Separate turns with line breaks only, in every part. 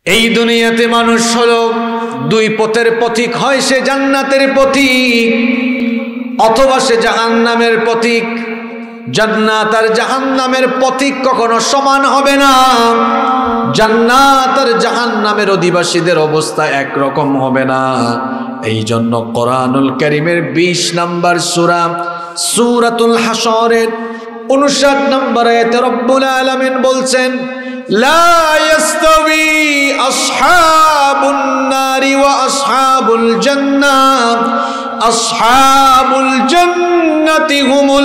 এই দুনিয়াতে মানুষ হলো দুই পথের পথিক, হয় সে জান্নাতের পথিক অথবা সে জাহান্নামের পথিক। জান্নাত আর জাহান্নামের পথিক কখনো সমান হবে না। জান্নাত আর জাহান্নামের অধিবাসীদের অবস্থা একরকম হবে না। এই জন্য কোরআনুল কারীমের 20 নম্বর সূরা সূরাতুল হাশরের 59 নম্বর আয়াতে রব্বুল আলামিন বলছেন, লা ইয়াস্তাবি আসহাবুন নারি ওয়া আসহাবুল জান্নাহ, আসহাবুল জান্নাতি হুমুল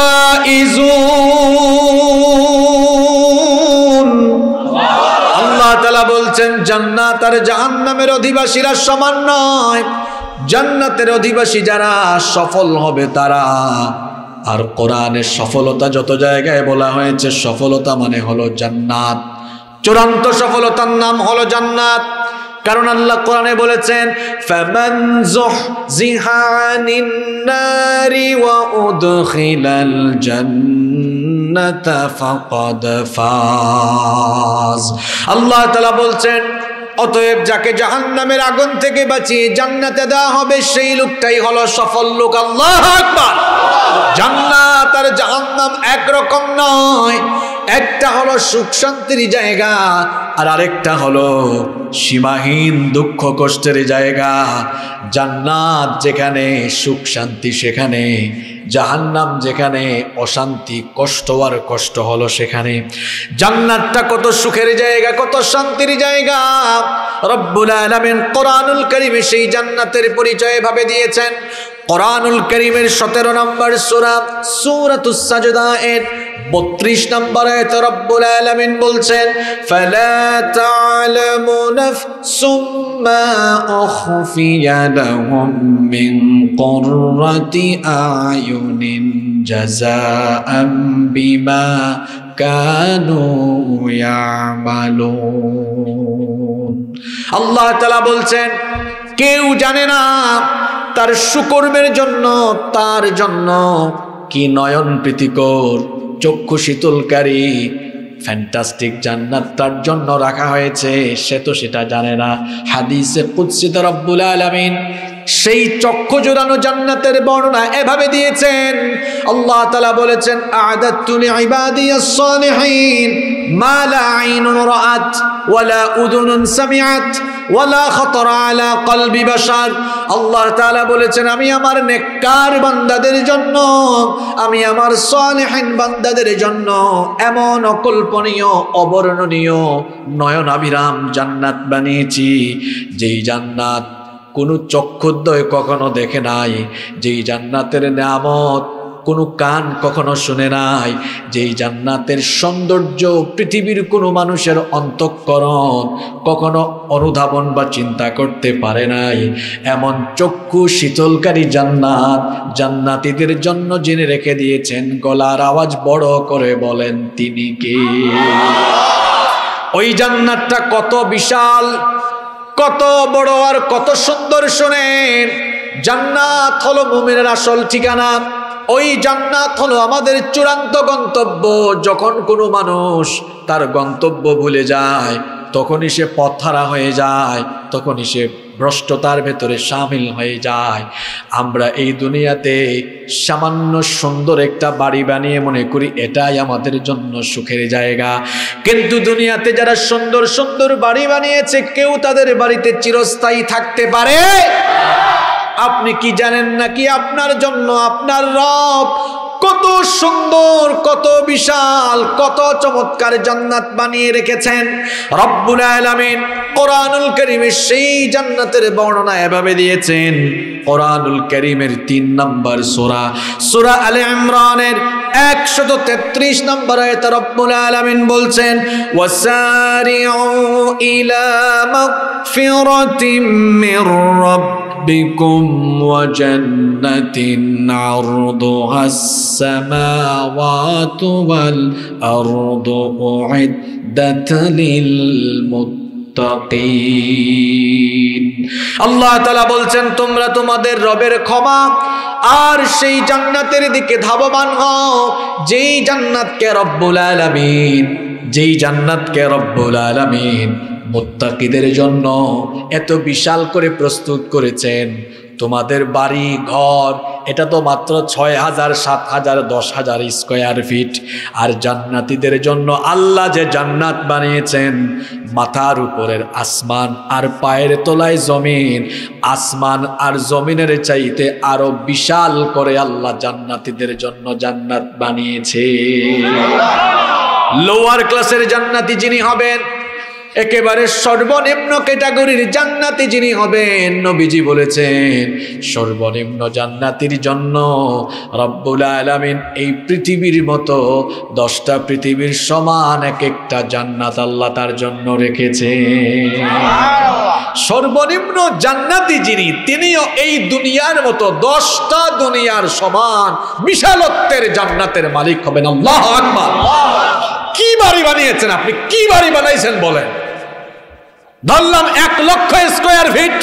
ফাইজুন। আল্লাহ তাআলা বলছেন জান্নাত আর জাহান্নামের অধিবাসীরা সমান নয়। জান্নাতের অধিবাসী যারা সফল হবে তারা। আর কোরআনের সফলতা যত জায়গায় বলা হয়েছে, সফলতা মানে হলো জান্নাত। চূড়ান্ত সফলতার নাম হলো জান্নাত। কারণ আল্লাহ কোরআনে বলেছেন, ফামান যুহজিহা আনিন নারি ওয়া উদখিলাল জান্নাতা ফাকাদ ফাজ। আল্লাহ তাআলা বলছেন, অতএব যাকে জাহান্নামের আগুন থেকে বাঁচিয়ে জান্নাতে দেওয়া হবে সেই লোকটাই হলো সফল লোক। আল্লাহু আকবার। জান্নাত আর জাহান্নাম একরকম নয়। একটা হলো সুখ শান্তির জায়গা, আর আরেকটা হলো সীমাহীন দুঃখ কষ্টের জায়গা। জান্নাত যেখানে সুখ শান্তি সেখানে, জাহান্নাম যেখানে অশান্তি কষ্ট আর কষ্ট হলো সেখানে। জান্নাতটা কত সুখের জায়গা, কত শান্তির জায়গা। রব্বুল আলামিন কোরআনুল কারীমে সেই জান্নাতের পরিচয় ভাবে দিয়েছেন। কোরআনুল কারীমের 17 নম্বর সূরা সূরাতুস সাজদা এর 32 নম্বর আয়াতে রব্বুল আলামিন বলছেন, ফালা তা'লামু নাফসুম মা উখফিয়া লাহুম মিন কুররাতি আয়ুনিন জাযাআম বিমা কানু ইয়ামালুন। আল্লাহ তাআলা বলছেন, কেউ জানে না তার সুকর্মের জন্য তার জন্য কি নয়ন প্রীতিকর চক্ষু শীতলকারী ফ্যান্টাস্টিক জান্নাত তার জন্য রাখা হয়েছে, সে তো সেটা জানে না। হাদিসে কুদসিতে রব্বুল আলামিন সেই চক্ষু জোড়ানো জান্নাতের বর্ণনা এভাবে দিয়েছেন। আল্লাহ তাআলা বলেছেন, আ'দাতু লিইবাদিয়াস সালিহিন মা লা আইনুন রাআত ওয়ালা উযুনুন সামিআত ওয়ালা খাতারা আলা কলবি বাশার। আল্লাহ তাআলা বলেছেন, আমি আমার নেককার বান্দাদের জন্য, আমি আমার সালিহিন বান্দাদের জন্য এমন অকল্পনীয় অবর্ণনীয় নয়নাভিরাম জান্নাত বানিয়েছি, যেই জান্নাত কোনো চক্ষুদ্বয় কখনো দেখে নাই, যেই জান্নাতের নিয়ামত কোনো কান কখনো শুনে নাই, যেই জান্নাতের সৌন্দর্য পৃথিবীর কোনো মানুষের অন্তঃকরণ কখনো অনুধাবন বা চিন্তা করতে পারে নাই। এমন চক্ষু শীতলকারী জান্নাত জান্নাতীদের জন্য জেনে রেখে দিয়েছেন। গলার আওয়াজ বড় করে বলেন, তিনি কে? ওই জান্নাতটা কত বিশাল, কত বড় আর কত সুন্দর শোনেন। জান্নাত হলো মুমিনের আসল ঠিকানা। ওই জান্নাত হলো আমাদের চূড়ান্ত গন্তব্য। যখন কোনো মানুষ তার গন্তব্য ভুলে যায়, তখনই সে পথহারা হয়ে যায়, তখনই সে ভ্রষ্টতার ভেতরে শামিল হয়ে যায়। আমরা এই দুনিয়াতে সামান্য সুন্দর একটা বাড়ি বানিয়ে মনে করি এটাই আমাদের জন্য সুখের জায়গা, কিন্তু দুনিয়াতে যারা সুন্দর সুন্দর বাড়ি বানিয়েছে কেউ তাদের বাড়িতে চিরস্থায়ী থাকতে পারে? আপনি কি জানেন নাকি আপনার জন্য আপনার রব কত সুন্দর, কত বিশাল, কত চমৎকার জান্নাত বানিয়ে রেখেছেন? রব্বুল আলামিন কোরআনুল কারীমে সেই জান্নাতের বর্ণনা এভাবে দিয়েছেন। কোরআনুল কারীমের 3 নম্বর সূরা সূরা আলে ইমরানের 133 নম্বর আয়াতে রব্বুল আলামিন বলছেন, ওয়াসারিউ ইলা মাগফিরাতিম মির রাব্বিকুম ওয়া জান্নাতিন আরদুহাস সামাওয়াতু ওয়াল আরদু উইদ্দাত লিল মুত্তাকিন। আল্লাহ তাআলা বলছেন, তোমরা তোমাদের রবের ক্ষমা আর সেই জান্নাতের দিকে ধাবমান হও, যেই জান্নাতকে রব্বুল আলামিন মুত্তাকিদের জন্য এত বিশাল করে প্রস্তুত করেছেন। তোমাদের বাড়ি ঘর এটা তো মাত্র ৬,০০০, ৭,০০০, ১০,০০০ স্কয়ার ফিট, আর জান্নাতীদের জন্য আল্লাহ যে জান্নাত বানিয়েছেন, মাথার উপরের আসমান আর পায়ের তলায় জমিন, আসমান আর জমিনের চাইতে আরো বিশাল করে আল্লাহ জান্নাতীদের জন্য জান্নাত বানিয়েছে। লোয়ার ক্লাসের জান্নাতি যিনি হবেন, একেবারে সর্বনিম্ন ক্যাটাগরির জান্নাতি যিনি হবেন, নবীজি বলেছেন সর্বনিম্ন জান্নাতির জন্য রব্বুল আলামিন এই পৃথিবীর মতো 10টা পৃথিবীর সমান এক একটা জান্নাত আল্লাহ তার জন্য রেখেছে। সর্বনিম্ন জান্নাতি যিনি, তিনিও এই দুনিয়ার মতো 10টা দুনিয়ার সমান বিশালত্বের জান্নাতের মালিক হবেন। আল্লাহু আকবার। কি বাড়ি বানিয়েছেন আপনি? কি বাড়ি বানাইছেন বলেন? ধরলাম 1,00,000 স্কয়ার ফিট,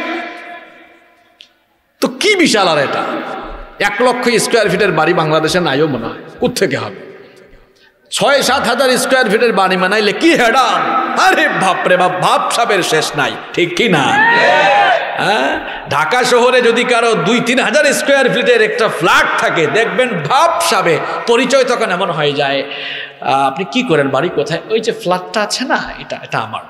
তো কি বিশাল। আর এটা 1,00,000 স্কয়ার ফিটের বাড়ি বাংলাদেশে নাইও মনে হয়, কোত্থেকে হবে? ৬-৭ হাজার স্কয়ার ফিটের বাড়ি বানাইলে কি হেডাম! আরে বাপরে বাপ, ভাব সাবের শেষ নাই, ঠিক কি না? হ্যাঁ, ঢাকা শহরে যদি কারো 2-3 হাজার স্কয়ার ফিটের একটা ফ্ল্যাট থাকে, দেখবেন ভাব সাবে পরিচয় তখন এমন হয়ে যায়, আপনি কি করেন, বাড়ি কোথায়? ওই যে ফ্ল্যাটটা আছে না, এটা আমার,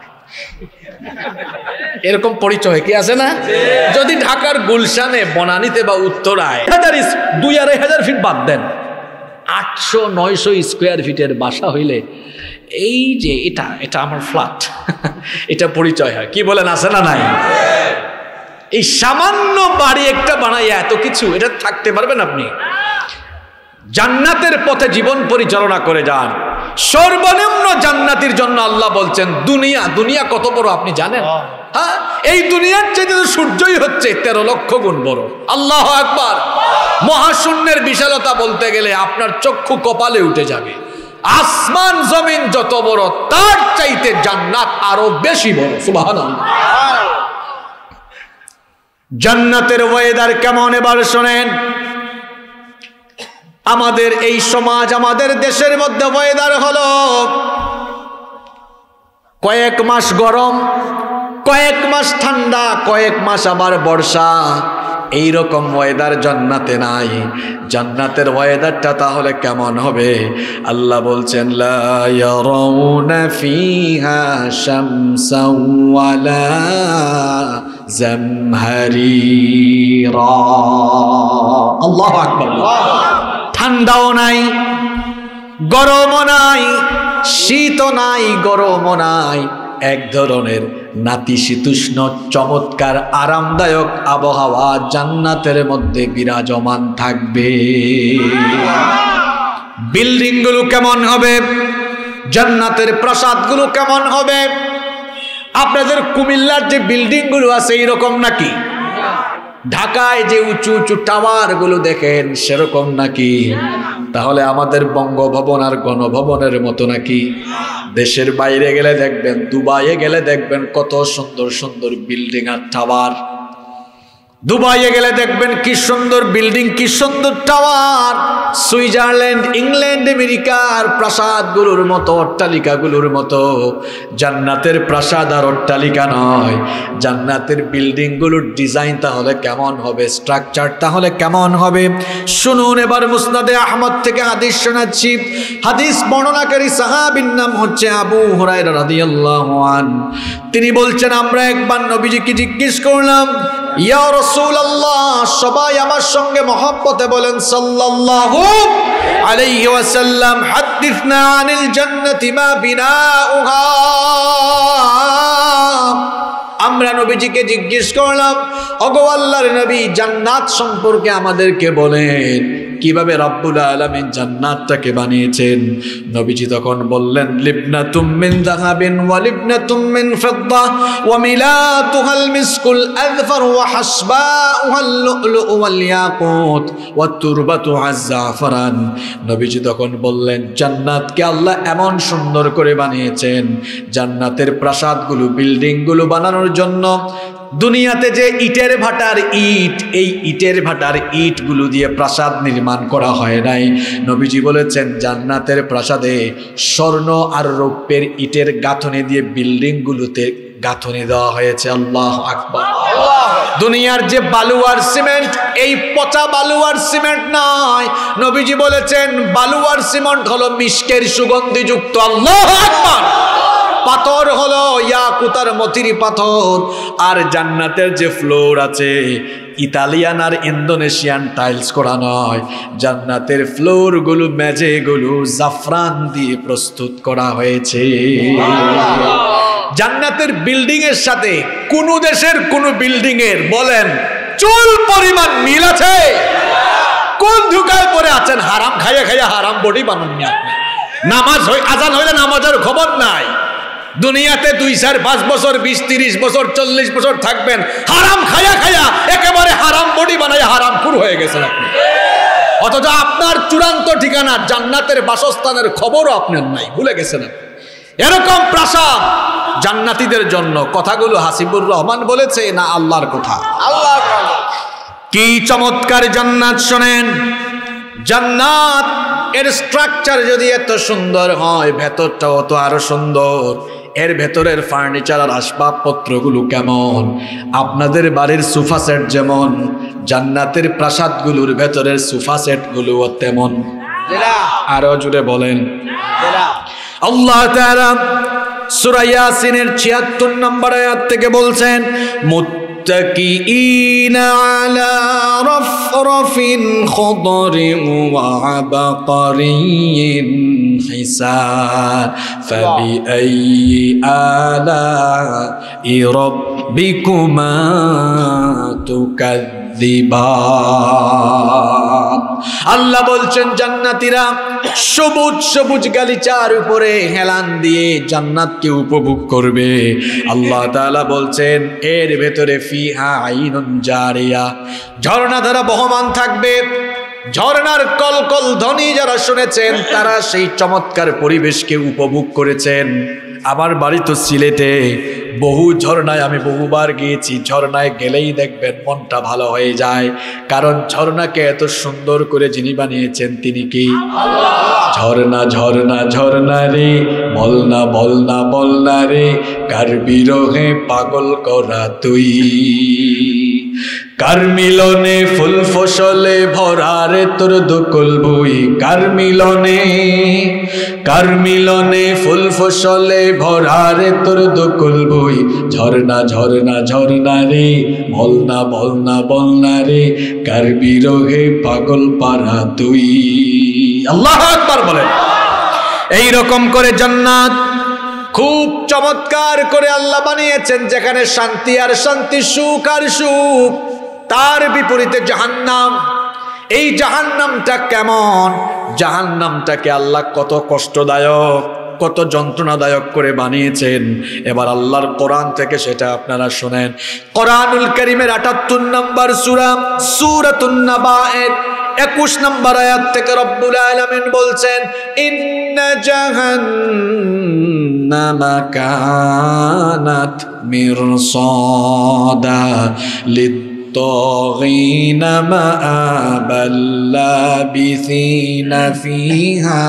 এরকম পরিচয় কি আছে না? যদি ঢাকার গুলশানে, বনানীতে বা উত্তরায় 2-2.5 ফিট বাদ দেন, 800-900 স্কয়ার ফিটের বাসা হইলে এই যে এটা আমার ফ্ল্যাট, এটা পরিচয় হয়। কি বলেন, আছে না নাই? এই সামান্য বাড়ি একটা বানাইয়া এত কিছু, এটা থাকতে পারবেন আপনি? জান্নাতের পথে জীবন পরিচালনা করে যান। সর্বনিম্ন জান্নাতির জন্য আল্লাহ বলছেন দুনিয়া কত বড় আপনি জানেন? হ্যাঁ, এই দুনিয়ার চেয়ে সূর্যই হচ্ছে 13 লক্ষ গুণ বড়। আল্লাহু আকবার। মহাশূন্যের বিশালতা বলতে গেলে আপনার চক্ষু কপালে উঠে যাবে। আসমান জমিন যত বড়, তার চাইতে জান্নাত আরো বেশি বড়। সুবহানাল্লাহ। জান্নাতের ওয়েদার কেমন এবার শোনেন। আমাদের এই সমাজ, আমাদের দেশের মধ্যে ওয়েদার হলো কয়েক মাস গরম, কয়েক মাস ঠান্ডা, কয়েক মাস আবার বর্ষা। এইরকম ওয়েদার জান্নাতে নাই। জান্নাতের ওয়েদারটা তাহলে কেমন হবে? আল্লাহ বলছেন লা ইয়ারাউনা ফিহা শামসান ওয়ালা জামহারিরা। আল্লাহু আকবার। ঠান্ডাও নাই, গরমও নাই, শীতও নাই, গরমও নাই, এক ধরনের নাতিশীতোষ্ণ চমৎকার আরামদায়ক আবহাওয়া জান্নাতের মধ্যে বিরাজমান থাকবে। বিল্ডিং গুলো কেমন হবে? জান্নাতের প্রাসাদগুলো কেমন হবে? আপনাদের কুমিল্লার যে বিল্ডিং গুলো আছে এইরকম নাকি? ঢাকায় যে উঁচু উঁচু টাওয়ার গুলো দেখেন সেরকম নাকি? তাহলে আমাদের বঙ্গভবন আর গণভবনের মতো নাকি? দেশের বাইরে গেলে দেখবেন, দুবাইয়ে গেলে দেখবেন কত সুন্দর সুন্দর বিল্ডিং আর টাওয়ার। দুবাইয়ে গেলে দেখবেন কি সুন্দর বিল্ডিং, কি সুন্দর টাওয়ার। সুইজারল্যান্ড, ইংল্যান্ড, আমেরিকার প্রাসাদগুলোর মতো, অট্টালিকাগুলোর মতো। জান্নাতের প্রাসাদ আর অট্টালিকা নয়, জান্নাতের বিল্ডিংগুলোর ডিজাইন তাহলে কেমন হবে, স্ট্রাকচার তাহলে কেমন হবে শুনুন। এবার মুসনাদে আহমদ থেকে হাদিস শোনাচ্ছি। হাদিস বর্ণনাকারী সাহাবীর নাম হচ্ছে আবু হুরায়রা রাদিয়াল্লাহু আনহু। তিনি বলছেন, আমরা একবার নবীজিকে জিজ্ঞেস করলাম, ইয়া রাসূলুল্লাহ, সবাই আমার সঙ্গে মহব্বতে বলেন সাল্লাল্লাহু আলাইহি ওয়াসাল্লাম, হাদিসনা আনিল জান্নাতি মা বিনাউহা। আমরা নবীজিকে জিজ্ঞেস করলাম, ওগো আল্লাহর নবী, জান্নাত সম্পর্কে আমাদেরকে বলেন, কিভাবে রব্বুল আলামিন জান্নাতটাকে বানিয়েছেন। নবীজি তখন বললেন, লিবনাতুম মিন যাহাবিন ওয়া লিবনাতুম মিন ফিদ্দা ওয়া মিলাতুহাল মিসকুল আযফার ওয়া হাসবাউহাল লু'লুউ ওয়াল ইয়াকুত ওয়া তুরবাতুহাজ জাফরান। নবীজি তখন বললেন, জান্নাতকে আল্লাহ এমন সুন্দর করে বানিয়েছেন, জান্নাতের প্রাসাদগুলো, বিল্ডিংগুলো বানানোর জন্য দুনিয়াতে যে ইটের ভাটার ইট, এই ইটের ভাটার ইটগুলো দিয়ে প্রাসাদ নির্মাণ করা হয় নাই। নবীজি বলেছেন জান্নাতের প্রাসাদে স্বর্ণ আর রৌপ্যের ইটের গাঁথনি দিয়ে বিল্ডিংগুলোতে গাঁথনি দেওয়া হয়েছে। আল্লাহু আকবার। দুনিয়ার যে বালু আর সিমেন্ট, এই পচা বালু আর সিমেন্ট নয়। নবীজি বলেছেন বালু আর সিমেন্ট হলো মিশকের সুগন্ধিযুক্ত। আল্লাহু আকবার। পাথর হলো ইয়াকুতার মতিরি পাথর। আর জান্নাতের যে ফ্লোর আছে ইতালিয়ান আর ইন্দোনেশিয়ান টাইলস করা নয়, জান্নাতের ফ্লোর গুলো মেঝেগুলো জাফরান দিয়ে প্রস্তুত করা হয়েছে। জান্নাতের বিল্ডিং এর সাথে কোন দেশের কোন বিল্ডিং এর বলেন চুল পরিমাণ মিল আছে? কোন ধুকায় পড়ে আছেন হারাম খাইয়া খাইয়া হারাম বডি বানাননি আপনি? নামাজ আজান হইলে নামাজের খবর নাই। দুনিয়াতে 2, 4, 5 বছর 20, 30 বছর 40 বছর থাকবেন, হারাম খাইয়া খাইয়া একেবারে হারাম বডি বানাইয়া হারাম খুর হয়ে গেছেন আপনি। অথচ আপনার চূড়ান্ত ঠিকানা জান্নাতের বাসস্থানের খবরও আপনার নাই, ভুলে গেছেন। এরকম প্রাসাদ জান্নাতীদের জন্য। কথাগুলো হাসিবুর রহমান বলেছে না আল্লাহর কথা? আল্লাহ। কি চমৎকার জান্নাত শোনেন। জান্নাত এর স্ট্রাকচার যদি এত সুন্দর হয়, ভেতরটাও তো আরো সুন্দর। এর ভেতরের ফার্নিচার আর আসবাবপত্রগুলো কেমন? আপনাদের বাড়ির সোফা সেট যেমন, জান্নাতের প্রাসাদগুলোর ভেতরের সোফা সেটগুলোও তেমন। আরো জুড়ে বলেন। আল্লাহ তাআলা সূরা ইয়াসিনের ৭৬ নম্বর আয়াত থেকে বলছেন মুত্তাকিইনা আলা রাফরাফিন খুদরিন ওয়া আবাকারিন হিসান ফাবিআইয়ি আলা'i রাব্বিকুমা তুকাযযিবান। আল্লাহ বলছেন জান্নাতীরা সবুজ সবুজ গালিচার উপরে হেলান দিয়ে জান্নাতকে উপভোগ করবে। আল্লাহ তাআলা বলছেন এর ভেতরে ফিহা আইনুন জারিয়া, ঝর্ণা ধারা বহমান থাকবে। ঝর্ণার কলকল ধ্বনি যারা শুনেছেন তারা সেই চমৎকার পরিবেশকে উপভোগ করেছেন। আমার বাড়ি তো সিলেটে, বহু ঝর্ণায় আমি বহুবার গিয়েছি। ঝর্ণায় গেলেই দেখবেন মনটা ভালো হয়ে যায়, কারণ ঝর্ণাকে এত সুন্দর করে যিনি বানিয়েছেন তিনি কি? ঝর্ণা ঝর্ণা ঝর্ণা রে, বলনা বলনা বলনা রে, কার বিরহে পাগল করা তুই। কার মিলনে ফুল ফসলে ভরা রে তোর দুকুল ভুই। কার মিলনে ফুল ফসলে ভরা রে তোর দুকুল ভুই। ঝর্ণা ঝর্ণা ঝর্ণা রে, বলনা বলনা বলনা রে, কার বিরহে পাগল পারা তুই। আল্লাহু আকবার বলেন। এই রকম করে জান্নাত খুব চমৎকার করে আল্লাহ বানিয়েছেন, যেখানে শান্তি আর শান্তি, সুখ আর সুখ। তার বিপরীতে জাহান্নাম। এই জাহান্নামটা কেমন? জাহান্নামটাকে আল্লাহ কত কষ্টদায়ক, কত যন্ত্রণাদায়ক করে বানিয়েছেন। এবার আল্লাহর কোরআন থেকে সেটা আপনারা শুনেন। কোরআনুল কারীমের ৭৮ নম্বর সূরা, সূরাতুন নাবায়ের ২১ নম্বর আয়াত থেকে রব্বুল আলামিন বলছেন ইন্না জাহান্নামা কানাত মিরসাদা লিত-তাগীনা মাআবাল লাবিসিনা ফিহা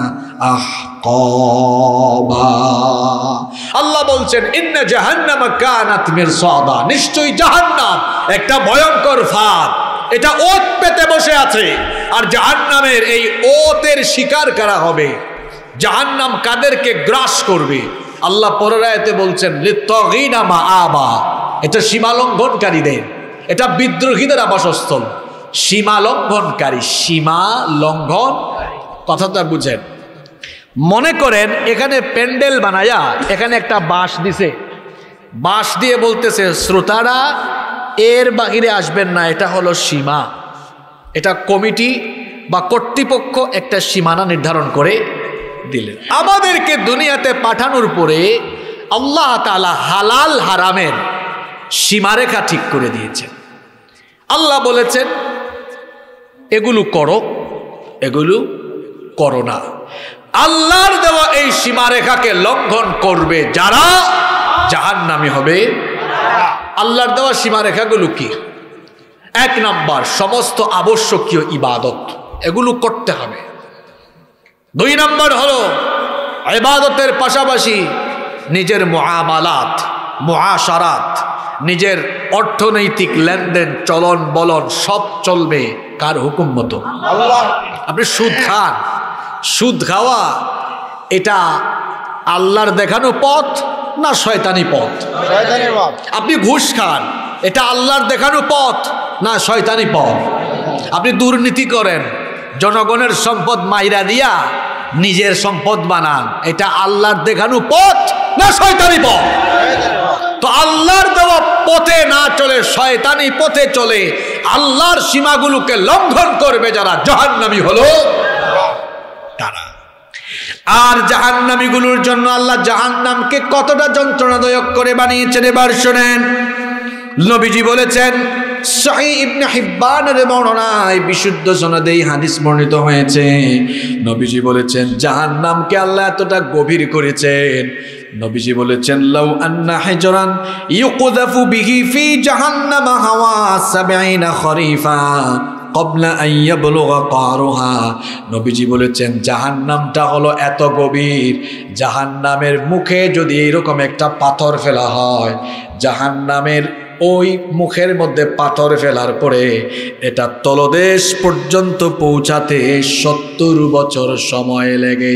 আহকাবা। আল্লাহ বলছেন ইন্না জাহান্নামা কানাত মিরসাদা, নিশ্চয়ই জাহান্নাম একটা ভয়ঙ্কর ফাঁদ। এটা ওত পেতে বসে আছে। আর জাহান্নামের এই ওতের শিকার করা হবে। জাহান্নাম কাদেরকে গ্রাস করবে? আল্লাহ পরের আয়াতে বলছেন লিত-তাগীনা মাআবা, এটা সীমা লঙ্ঘনকারীদের, এটা বিদ্রোহীদের আবাসস্থল। সীমা লঙ্ঘনকারী, সীমা লঙ্ঘন কথাটা বুঝেন। মনে করেন এখানে প্যান্ডেল বানায়া এখানে একটা বাঁশ দিছে, বাঁশ দিয়ে বলতেছে শ্রোতারা এর বাহিরে আসবেন না, এটা হলো সীমা। এটা কমিটি বা কর্তৃপক্ষ একটা সীমানা নির্ধারণ করে দিলেন। আমাদেরকে দুনিয়াতে পাঠানোর পরে আল্লাহ তাআলা হালাল হারামের সীমারেখা ঠিক করে দিয়েছেন। আল্লাহ বলেছেন এগুলো করো, এগুলো করো না। আল্লাহর দেওয়া এই সীমারেখাকে লঙ্ঘন করবে যারা, জাহান্নামী হবে। আল্লাহর দেওয়া সীমারেখাগুলো কি? 1 নাম্বার, সমস্ত আবশ্যকীয় ইবাদত এগুলো করতে হবে। 2 নাম্বার হলো ইবাদতের পাশাপাশি নিজের মুআমালাত, মুআশারাত, নিজের অর্থনৈতিক লেনদেন, চলন বলন সব চলবে কার হুকুম মতো? আল্লাহ। আপনি সুদ খান, সুদ খাওয়া এটা আল্লাহর দেখানো পথ না শয়তানি পথ? শয়তানি পথ। আপনি ঘুষ খান, এটা আল্লাহর দেখানো পথ না শয়তানি পথ? আপনি দুর্নীতি করেন, জনগণের সম্পদ মাইরা দিয়া নিজের সম্পদ বানান, এটা আল্লাহর দেখানো পথ না শয়তানি পথ? তো আল্লাহর দেওয়া পথে না চলে শয়তানি পথে চলে, আল্লাহর সীমাগুলোকে লঙ্ঘন করবে যারা, জাহান্নামী হলো তারা। আর জাহান্নামীগুলোর জন্য আল্লাহ জাহান্নামকে কতটা যন্ত্রণাদায়ক করে বানিয়েছেন এবার শুনেন। নবীজি বলেছেন, সহিহ ইবনে হিব্বানের বর্ণনায় বিশুদ্ধ সনদে এই হাদিস বর্ণিত হয়েছে, নবীজি বলেছেন জাহান্নামকে আল্লাহ এতটা গভীর করেছেন, নবীজি বলেছেন লাউ আন্না হিজরান ইউকযাফু বিহি ফি জাহান্নাম হাওয়া 70 খরিফা ক্বাবলা আন ইয়াবলুগা কারুহা। নবীজি বলেছেন জাহান্নামটা হলো এত গভীর, জাহান্নামের মুখে যদি এরকম একটা পাথর ফেলা হয়, জাহান্নামের ওই মুখের মধ্যে পাথর ফেলার পরে এটা তলদেশ পর্যন্ত পৌঁছাতে 70 বছর সময় লেগে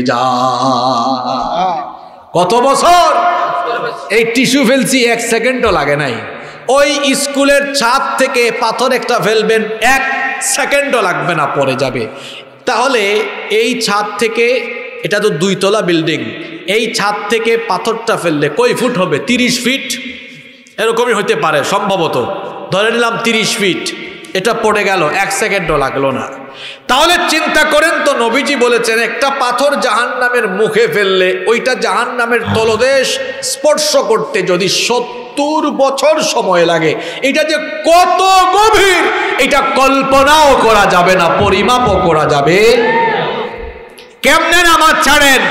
যায়। কত বছর? এই টিস্যু ফেলছি 1 সেকেন্ডও লাগে নাই। ওই স্কুলের ছাদ থেকে পাথর একটা ফেলবেন, 1 সেকেন্ডও লাগবে না, পড়ে যাবে। তাহলে এই ছাদ থেকে, এটা তো 2 তলা বিল্ডিং, এই ছাদ থেকে পাথরটা ফেললে কয় ফুট হবে? 30 ফিট এরকমই হতে পারে সম্ভবত, ধরে নিলাম 30 ফিট। এটা পড়ে গেল, 1 সেকেন্ডও লাগলো না। তাহলে চিন্তা করেন তো, নবীজি বলেছেন একটা পাথর জাহান্নামের মুখে ফেললে ওইটা জাহান্নামের তলদেশ স্পর্শ করতে যদি 70 বছর সময় লাগে, এটা যে কত গভীর এটা কল্পনাও করা যাবে না, পরিমাপও করা যাবে। কেমনে নামাজ ছাড়েন,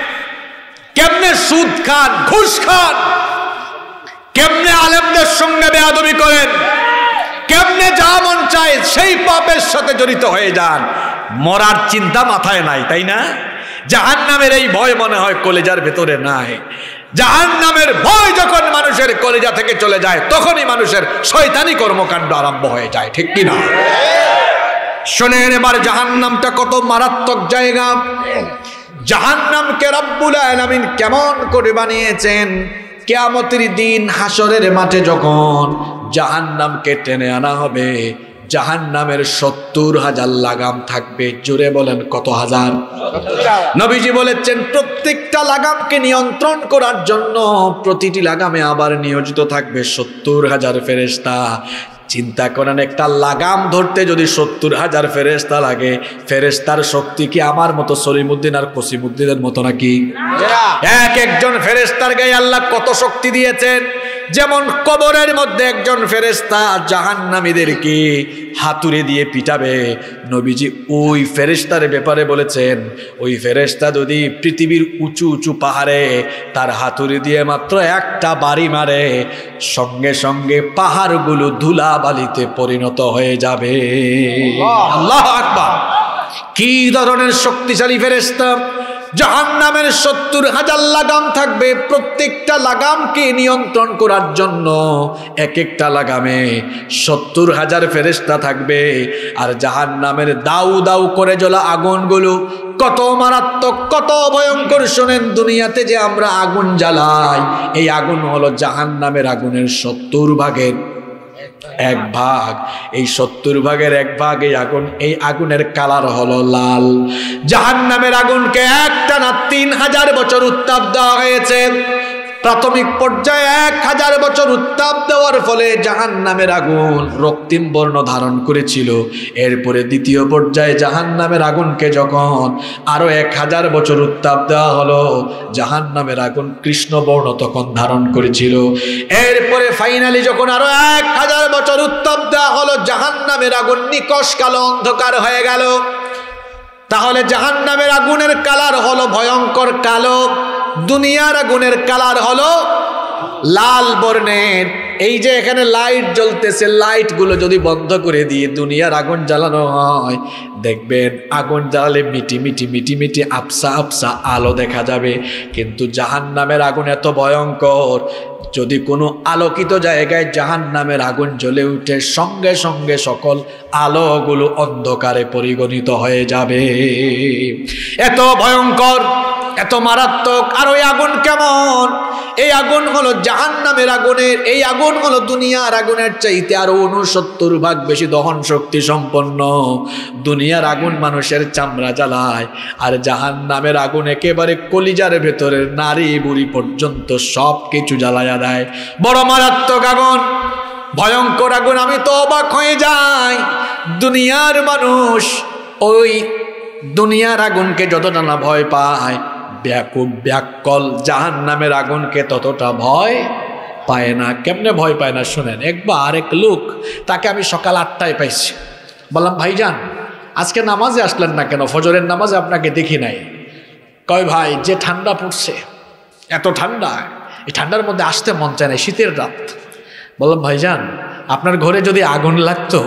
কেমনে সুদ খান, ঘুষ খান, কেমনে আলেমদের সঙ্গে বেয়াদবি করেন, কেমনে যা মন চায় সেই পাপের সাথে জড়িত হয়ে যান, মরার চিন্তা মাথায় নাই, তাই না? জাহান্নামের এই ভয় মনে হয় কলেজার ভেতরে নাই। জাহান্নামের ভয় যখন মানুষের কলেজা থেকে চলে যায়, তখনই মানুষের শয়তানি কর্মকাণ্ড আরম্ভ হয়ে যায়, ঠিক কিনা? শোনেন এবার জাহান্নামটা কত মারাত্মক জায়গা, জাহান্নামকে রব্বুল আলামিন কেমন করে বানিয়েছেন। কিয়ামতের দিন হাসরের মাঠে যখন জাহান্নামকে টেনে আনা হবে, জাহান্নামের 70,000 লাগাম থাকবে। জোরে বলেন কত হাজার? নবীজি বলেছেন প্রত্যেকটা লাগামকে নিয়ন্ত্রণ করার জন্য প্রতিটি লাগামে আবার নিয়োজিত থাকবে 70,000 ফেরেশতা। চিন্তা করেন, একটা লাগাম ধরতে যদি 70,000 ফেরেশতা লাগে, ফেরেশতার শক্তি কি আমার মতো সলিমুদ্দিন আর কসিমুদ্দিনের মতো নাকি? এক একজন ফেরেশতার গায়ে আল্লাহ কত শক্তি দিয়েছেন। যেমন কবরের মধ্যে একজন ফেরেশতা জাহান্নামীদেরকে হাতুড়ি দিয়ে পিটাবে, নবীজি ওই ফেরেশতার ব্যাপারে বলেছেন ওই ফেরেশতা যদি পৃথিবীর উঁচু উঁচু পাহাড়ে তার হাতুড়ি দিয়ে মাত্র একটা বাড়ি মারে, সঙ্গে সঙ্গে পাহাড়গুলো ধুলা বালিতে পরিণত হয়ে যাবে। আল্লাহু আকবার! কি ধরনের শক্তিশালী ফেরেশতা! জাহান্নামের 70,000 লাগাম থাকবে, প্রত্যেকটা লাগামকে নিয়ন্ত্রণ করার জন্য এক একটা লাগামে 70,000 ফেরেশতা থাকবে। আর জাহান্নামের দাউ দাউ করে জ্বলা আগুনগুলো কত মারাত্মক, কত ভয়ঙ্কর। শোনেন, দুনিয়াতে যে আমরা আগুন জ্বালাই, এই আগুন হলো জাহান্নামের আগুনের 70 ভাগের 1 ভাগ। এই 70 ভাগের 1 ভাগ এই আগুনের কালার হলো লাল। জাহান্নামের আগুনকে একটানা 3000 বছর উত্তাপ দেওয়া হয়েছে। প্রাথমিক পর্যায়ে 1000 বছর উত্তাপ দেওয়ার ফলে জাহান্নামের আগুন রক্তিম বর্ণ ধারণ করেছিল। এরপরে দ্বিতীয় পর্যায়ে জাহান্নামের আগুনকে যখন আরো 1000 বছর উত্তাপ দেওয়া হলো, জাহান্নামের আগুন কৃষ্ণ বর্ণ তখন ধারণ করেছিল। এরপরে ফাইনালি যখন আরো 1000 বছর উত্তাপ দেওয়া হলো, জাহান্নামের আগুন নিকষ কালো অন্ধকার হয়ে গেল। তাহলে জাহান্নামের আগুনের কালার হলো ভয়ঙ্কর কালো, দুনিয়ার আগুনের কালার হলো লাল বর্ণের। এই যে এখানে লাইট জ্বলতেছে, লাইটগুলো যদি বন্ধ করে দিয়ে দুনিয়ার আগুন জ্বালানো হয়, দেখবেন আগুন জ্বালালে মিটি মিটি মিটি মিটি আবসা আবসা আলো দেখা যাবে। কিন্তু জাহান্নামের আগুন এত ভয়ঙ্কর, যদি কোনো আলোকিত জায়গায় জাহান্নামের আগুন জ্বলে উঠে, সঙ্গে সঙ্গে সকল আলোগুলো অন্ধকারে পরিগণিত হয়ে যাবে। এত ভয়ঙ্কর, এত মারাত্মক। আর ওই আগুন কেমন? এই আগুন হলো জাহান্নামের আগুনের, এই আগুন হলো দুনিয়ার আগুনের চাইতে আরো 69 ভাগ বেশি দহন শক্তি সম্পন্ন। দুনিয়ার আগুন মানুষের চামড়া জ্বালায়, আর জাহান্নামের আগুন একেবারে কলিজার ভেতরের নারী বুড়ি পর্যন্ত সব কিছু জ্বালায়া দেয়। বড় মারাত্মক আগুন, ভয়ঙ্কর আগুন। আমি তো অবাক হয়ে যাই, দুনিয়ার মানুষ ওই দুনিয়ার আগুনকে যতটা না ভয় পায়, ব্যাকুব ব্যাকল জাহান্নামের আগুনকে ততটা ভয় পায় না। কেমনে ভয় পায় না শুনেন। একবার এক লোক, তাকে আমি সকাল 8টায় পাইছি। বললাম, ভাইজান আজকে নামাজে আসলেন না কেন? ফজরের নামাজে আপনাকে দেখি নাই। কয়, ভাই যে ঠান্ডা পড়ছে, এত ঠান্ডা, এই ঠান্ডার মধ্যে আসতে মন চায় না, শীতের রাত। বললাম, ভাইজান আপনার ঘরে যদি আগুন লাগতো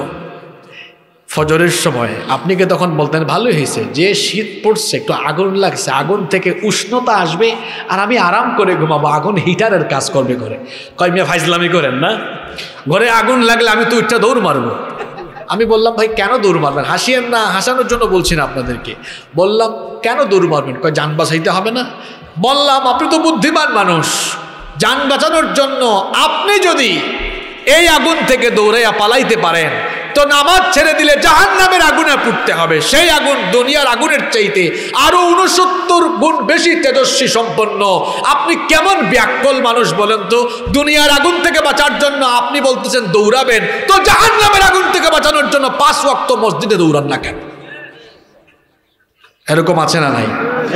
ফজরের সময়, আপনি কি তখন বলতেন ভালোই হয়েছে, যে শীত পড়ছে একটু আগুন লাগছে, আগুন থেকে উষ্ণতা আসবে আর আমি আরাম করে ঘুমাবো, আগুন হিটারের কাজ করবে ঘরে। কয়, মিয়া ফাইজলামি করেন না, ঘরে আগুন লাগলে আমি তো উঠটা দৌড় মারবো। আমি বললাম, ভাই কেন দৌড় মারবেন? হাসিয়েন না, হাসানোর জন্য বলছি না আপনাদেরকে। বললাম, কেন দৌড় মারবেন? কয়, যান বাঁচাইতে হবে না। বললাম, আপনি তো বুদ্ধিমান মানুষ, যান বাঁচানোর জন্য আপনি যদি এই আগুন থেকে দৌড়াইয়া পালাইতে পারেন, তো নামাজ ছেড়ে দিলে জাহান্নামের আগুনে পুড়তে হবে। সেই আগুন দুনিয়ার আগুনের চাইতে আরো 69 গুণ বেশি তেজস্বী সম্পন্ন। আপনি কেমন ব্যাকল মানুষ বলেন তো? দুনিয়ার আগুন থেকে বাঁচার জন্য আপনি বলতেছেন দৌড়াবেন, তো জাহান্নামের আগুন থেকে বাঁচানোর জন্য 5 ওয়াক্ত মসজিদে দৌড়ান না কেন? এরকম আছে না নাই?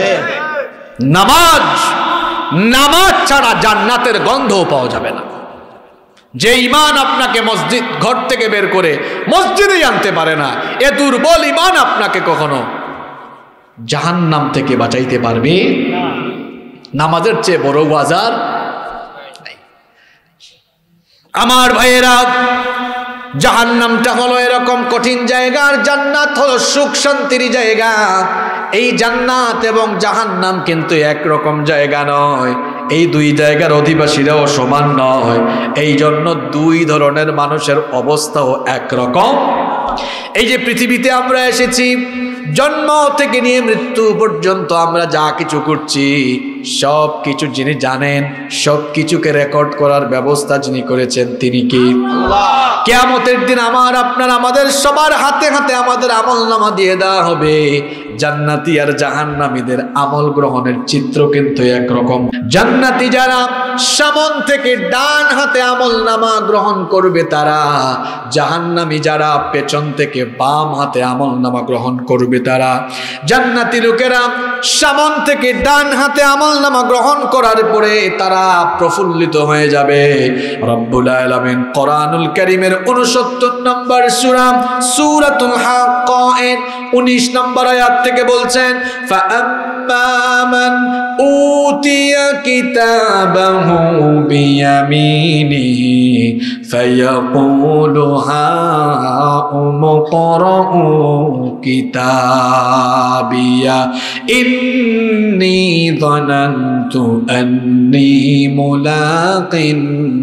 নামাজ ছাড়া জান্নাতের গন্ধও পাওয়া যাবে না। যে ঈমান আপনাকে মসজিদ ঘর থেকে বের করে মসজিদেই আনতে পারে না, এ দুর্বল ঈমান আপনাকে কখনো জাহান্নাম থেকে বাঁচাইতে পারবে না। নামাজের চেয়ে বড় বাজার আমার ভাইয়েরা। জাহান্নামটা হলো এরকম কঠিন জায়গা, আর জান্নাত হলো সুখ শান্তির জায়গা। এই জান্নাত এবং জাহান্নাম কিন্তু একরকম জায়গা নয়, এই দুই জায়গার অধিবাসীরাও সমান নয়। এই জন্য দুই ধরনের মানুষের অবস্থাও একরকম। এই যে পৃথিবীতে আমরা এসেছি, জন্ম থেকে নিয়ে মৃত্যু পর্যন্ত আমরা যা কিছু করছি, সব কিছু যিনি জানেন, সব কিছুকে রেকর্ড করার ব্যবস্থা যিনি করেছেন তিনি কি? আল্লাহ। কিয়ামতের দিন আমাদের সবার হাতে হাতে আমাদের আমলনামা দিয়ে দেওয়া হবে। জান্নাতি আর জাহান্নামীদের আমল গ্রহণের চিত্র কিন্তু একরকম। জান্নাতি যারা সামন থেকে ডান হাতে আমলনামা গ্রহণ করবে তারা, জাহান্নামী যারা পেছন থেকে বাম হাতে আমলনামা গ্রহণ করবে তারা। জান্নাতি লোকেরা সামন থেকে ডান হাতে আমলনামা গ্রহণ করার পরে তারা প্রফুল্লিত হয়ে যাবে। রব্বুল আলামিন কোরআনুল কারীমের 69 নম্বর সূরা সূরাতুল হাক্কায়ের 19 নম্বর আয়াত থেকে বলছেন, ফাআম্মা মান উতিয়া কিতাবাহু বিয়ামিনিহি ফায়াকুলু হাউম ইকরাউ কিতাবিয়া ইন্নী যানানতু আন্নী মুলাকিন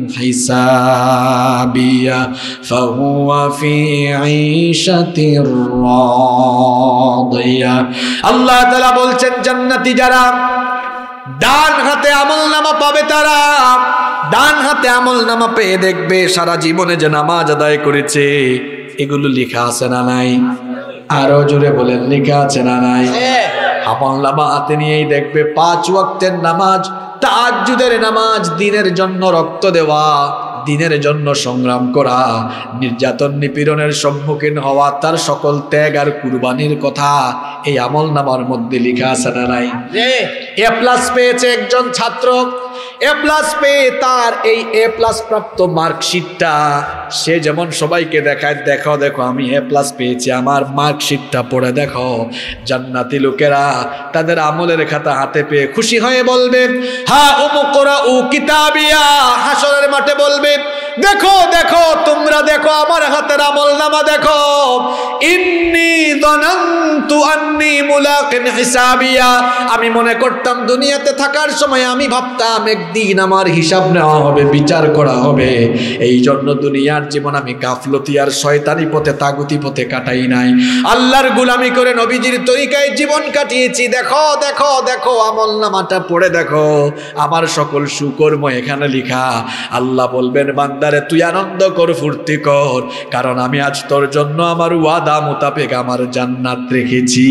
হিসাবিয়া ফাহুয়া ফি ঈশাতির রাদিয়া। আল্লাহ তাআলা বলছেন, জান্নাতি যারা ডান হাতে আমলনামা পাবে, তারা ডান হাতে আমলনামা পেয়ে দেখবে সারা জীবনে যে নামাজ আদায় করেছে এগুলো লেখা আছে না নাই? আরো জোরে বলেন, লেখা আছে না নাই? আমলনামা হাতে নিয়েই দেখবে 5 ওয়াক্তের নামাজ, তাহাজ্জুদের নামাজ, দিনের জন্য রক্ত দেওয়া, দিনের জন্য সংগ্রাম করা, নির্যাতন নিপীড়নের সম্মুখীন হওয়া, তার সকল ত্যাগ আর কুরবানির কথা এই আমলনামার মধ্যে লেখা আছে না নাই? এ প্লাস পেয়েছে একজন ছাত্র, এ প্লাস পেয়ে তার এই এ প্লাস প্রাপ্ত মার্কশিটটা সে যেমন সবাইকে দেখায়, দেখো দেখো আমি এ প্লাস পেয়েছি, আমার মার্কশিটটা পড়ে দেখো। জান্নাতি লোকেরা তাদের আমলের খাতা হাতে পেয়ে খুশি হয়ে বলবে, হা উমকরা উ কিতাবিয়া। হাসরের মাঠে বলবে, দেখো দেখো তোমরা দেখো আমার হাতের আমলনামা দেখো, ইন্নী যানানতু আন্নী মুলাকিন হিসাবিয়া, আমি মনে করতাম দুনিয়াতে থাকার সময় আমি ভাবতাম একদিন আমার হিসাব নেওয়া হবে, বিচার করা হবে, এই জন্য দুনিয়ার জীবন আমি গাফলতি আর শয়তানি পথে তাগুতি পথে কাটাই নাই, আল্লাহর গোলামি করে নবীজির তরিকায় জীবন কাটিয়েছি। দেখো দেখো দেখো আমলনামাটা পড়ে দেখো, আমার সকল সুকর্ম এখানে লেখা। আল্লাহ বলবেন বান্দারে তুই আনন্দ কর, ফুর্তি কর, কারণ আমি আজ তোর জন্য আমার ওয়াদা মোতাবেক আমার জান্নাত রেখেছি।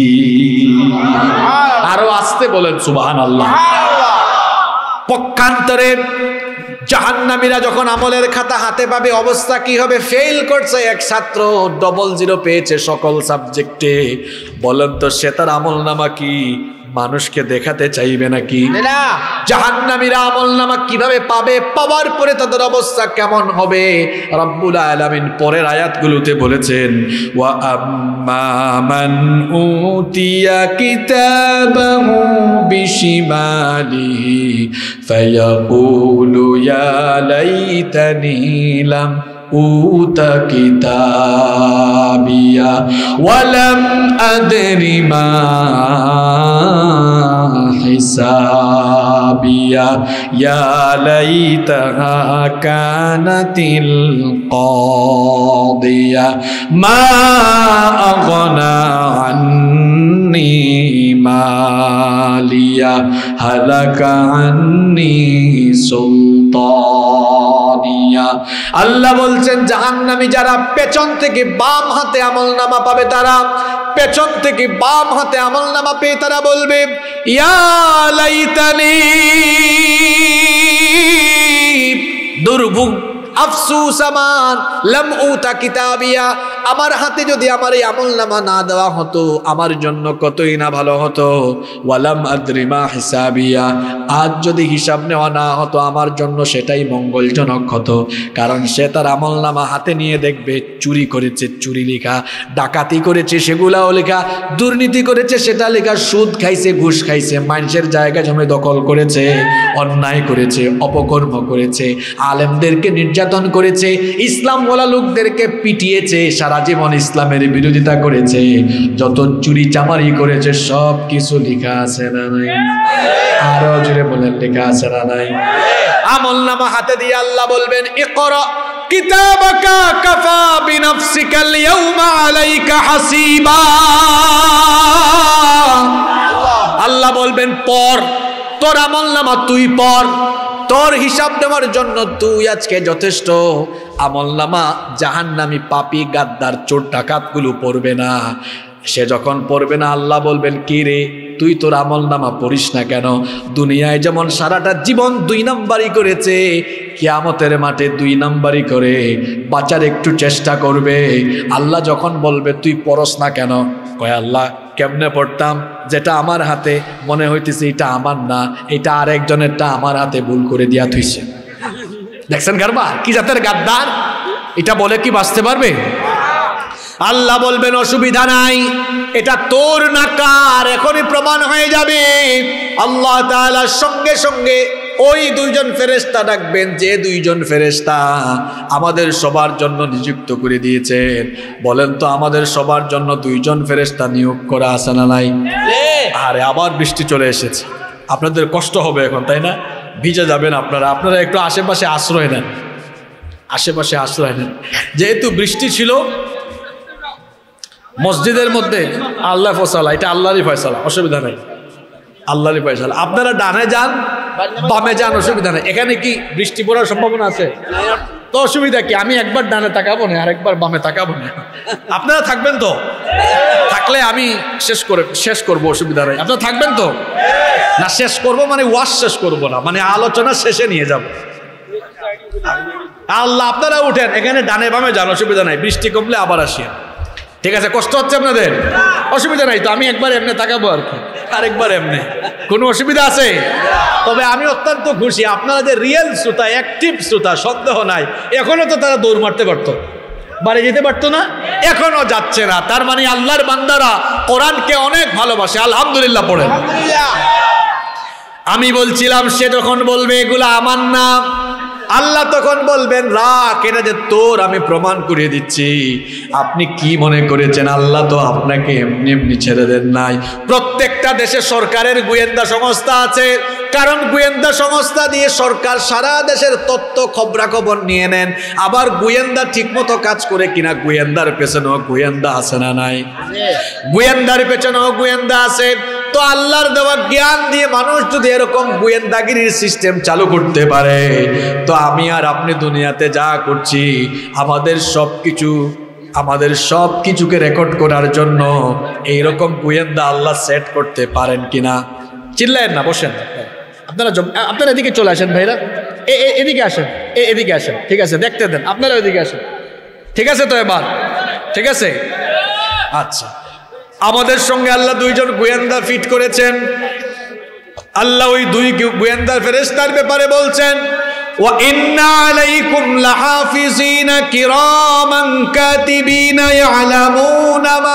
আরো আসতে বলেন সুবহানাল্লাহ। পক্ষান্তরে জাহান্নামীরা যখন আমলের খাতা হাতে পাবে অবস্থা কি হবে? ফেল করছে এক ছাত্র, 00 পেয়েছে সকল সাবজেক্টে, বলেন তো সে তার আমলনামা কি মানুষকে দেখাতে চাইবে নাকি? জাহান্নামীরা আমলনামা কিভাবে পাবে? পাওয়ার পরে তাদের অবস্থা কেমন হবে? রব্বুল আলামিন পরের আয়াতগুলোতে বলেছেন, ওয়া আম্মা মান উতিয়া কিতাবাহু বিশিমালিহি ফায়াকুলু ইয়া লাইতানি লাম উতা কিতাবিয়া ওয়ালাম আদরি মা হিসাবিয়া ইয়া লাইতাহা কানাতিল কাদিয়া মা আগনা আন্নি মালিয়া হালাকা আন্নি সুলতানিয়া। আল্লাহ বলছেন জাহান্নামী যারা পেছন থেকে বাম হাতে আমলনামা পাবে, তারা পেছন থেকে বাম হাতে আমলনামা পেয়ে তারা বলবে ইয়া লাইতানি, দুর্ভোগ আফসুস আমার লাম উতা কিতাবিয়া, আমার হাতে যদি আমার এই আমলনামা না দেওয়া হতো আমার জন্য কতই না ভালো হতো। ওয়ালাম আদরি মা হিসাবিয়া, আজ যদি হিসাব নেওয়া না হতো আমার জন্য সেটাই মঙ্গলজনক হতো, কারণ সে তার আমলনামা হাতে নিয়ে দেখবে চুরি করেছে চুরি লেখা, ডাকাতি করেছে সেগুলাও লেখা, দুর্নীতি করেছে সেটা লেখা, সুদ খাইছে ঘুষ খাইছে, মানুষের জায়গা জমি দখল করেছে, অন্যায় করেছে, অপকর্ম করেছে, আলেমদেরকে নির্যাতন করেছে, ইসলাম ওয়ালা লোকদেরকে পিটিয়েছে, সারা জীবন ইসলামের বিরোধিতা করেছে, যত চুরি চামারি করেছে সব কিছু লেখা আছে না নাই? আরো জোরে বলেন লেখা আছে না নাই? আমলনামা হাতে দিয়ে আল্লাহ বলবেন ইকরা কিতাবাকা কাফা বিনাফসিকাল ইয়াউমা আলাইকা হাসিবা। আল্লাহ বলবেন পড়, তোর আমলনামা তুই পড়, তোর হিসাব দেওয়ার জন্য তুই আজকে যথেষ্ট। আমলনামা জাহান্নামী পাপী গাদ্দার চোর ডাকাতগুলো পড়বে না। সে যখন পড়বে না আল্লাহ বলবেন কি রে তুই তোর আমলনামা পড়িস না কেন? দুনিয়ায় যেমন সারাটা জীবন 2 নাম্বারই করেছে, কিয়ামতের মাঠে 2 নাম্বারই করে বাঁচার একটু চেষ্টা করবে। আল্লাহ যখন বলবে তুই পড়স না কেন? কয় আল্লাহ কেমনে পড়তাম, যেটা আমার হাতে মনে হইতেছে এটা আমার না, এটা আরেকজনেরটা আমার হাতে ভুল করে দিয়া থুইছে। দেখছেন গারবা কি জাতের গাদ্দার? এটা বলে কি বাঁচতে পারবে? আল্লাহ বলবেন অসুবিধা নাই, এটা তোর না কার এখনই প্রমাণ হয়ে যাবে। আল্লাহ তাআলা সঙ্গে সঙ্গে ওই 2 জন ফেরেশতা ডাকবেন, যে 2 জন ফেরেশতা আমাদের সবার জন্য নিযুক্ত করে দিয়েছেন। বলেন তো আমাদের সবার জন্য 2 জন ফেরেশতা নিয়োগ করা আছে না নাই? আরে আবার বৃষ্টি চলে এসেছে, আপনাদের কষ্ট হবে এখন তাই না? ভিজে যাবেন আপনারা। আপনারা একটু আশেপাশে আশ্রয় নেন, আশেপাশে আশ্রয় নেন। যেহেতু বৃষ্টি ছিল মসজিদের মধ্যে, আল্লাহ ফয়সালা, এটা আল্লাহরই ফয়সালা, অসুবিধা নাই, আল্লাহরই ফয়সালা। আপনারা ডানে যান বামে যান, অসুবিধা নেই। এখানে কি বৃষ্টি পড়ার সম্ভাবনা আছে? তো অসুবিধা কি? আমি একবার ডানে তাকাবো না, আরেকবার বামে তাকাবো না। আপনারা থাকবেন তো? থাকলে আমি শেষ করবো, অসুবিধা নেই। আপনারা থাকবেন তো? না শেষ করবো মানে ওয়াজ শেষ করবো না, মানে আলোচনা শেষে নিয়ে যাব। আল্লাহ আপনারা উঠেন, এখানে ডানে বামে যান, অসুবিধা নাই। বৃষ্টি কমলে আবার আসিয়েন, ঠিক আছে? কষ্ট হচ্ছে আপনাদের? অসুবিধা নাই তো, আমি একবার এমনি তাকাবো আর কি, আরেকবার এমনি, কোনো অসুবিধা আছে? তবে আমি অত্যন্ত খুশি, আপনারা যে রিয়েল শ্রোতা, অ্যাক্টিভ শ্রোতা, সন্দেহ নাই। এখনো তো তারা দৌড় মারতে পারতো, বাড়ি যেতে পারতো না, এখনো যাচ্ছে না। তার মানে আল্লাহর বান্দারা কোরআনকে অনেক ভালোবাসে। আলহামদুলিল্লাহ পড়েন। আমি বলছিলাম সে যখন বলবে এগুলা আমার না, আল্লাহ তখন বলবেন রাখ, এটা যে তোর আমি প্রমাণ করে দিচ্ছি। আপনি কি মনে করেছেন আল্লাহ তো আপনাকে এমনি এমনি ছেড়ে দেন নাই। প্রত্যেকটা দেশে সরকারের গোয়েন্দা সংস্থা আছে, কারণ গোয়েন্দা সংস্থা দিয়ে সরকার সারা দেশের তথ্য খবরাখবর নিয়ে নেন। আবার গোয়েন্দা ঠিকমতো কাজ করে কিনা, গোয়েন্দার পেছনেও গোয়েন্দা আছে না নাই? গোয়েন্দার পেছনেও গোয়েন্দা আছে। তো আল্লাহর দেওয়া জ্ঞান দিয়ে মানুষ যদি এরকম গোয়েন্দাগিরির সিস্টেম চালু করতে পারে, তো আমি আর আপনি দুনিয়াতে যা করছি আমাদের সবকিছুকে রেকর্ড করার জন্য এইরকম গোয়েন্দা আল্লাহ সেট করতে পারেন কিনা? চিল্লায়েন না, বসেন। আপনারা এদিকে চলে আসেন ভাইরা, এদিকে আসেন, এদিকে আসেন। ঠিক আছে, দেখতে দেন, আপনারা ওইদিকে আসেন। ঠিক আছে তো এবার? ঠিক আছে, আচ্ছা। আমাদের সঙ্গে আল্লাহ দুইজন গোয়েন্দা ফিট করেছেন। আল্লাহ ওই দুই গোয়েন্দা ফেরেশতার ব্যাপারে বলছেন, ওয়া ইন্না আলাইকুম লাহাফিজিনা কিরামান কাতিবিনা ইয়ালামুনা মা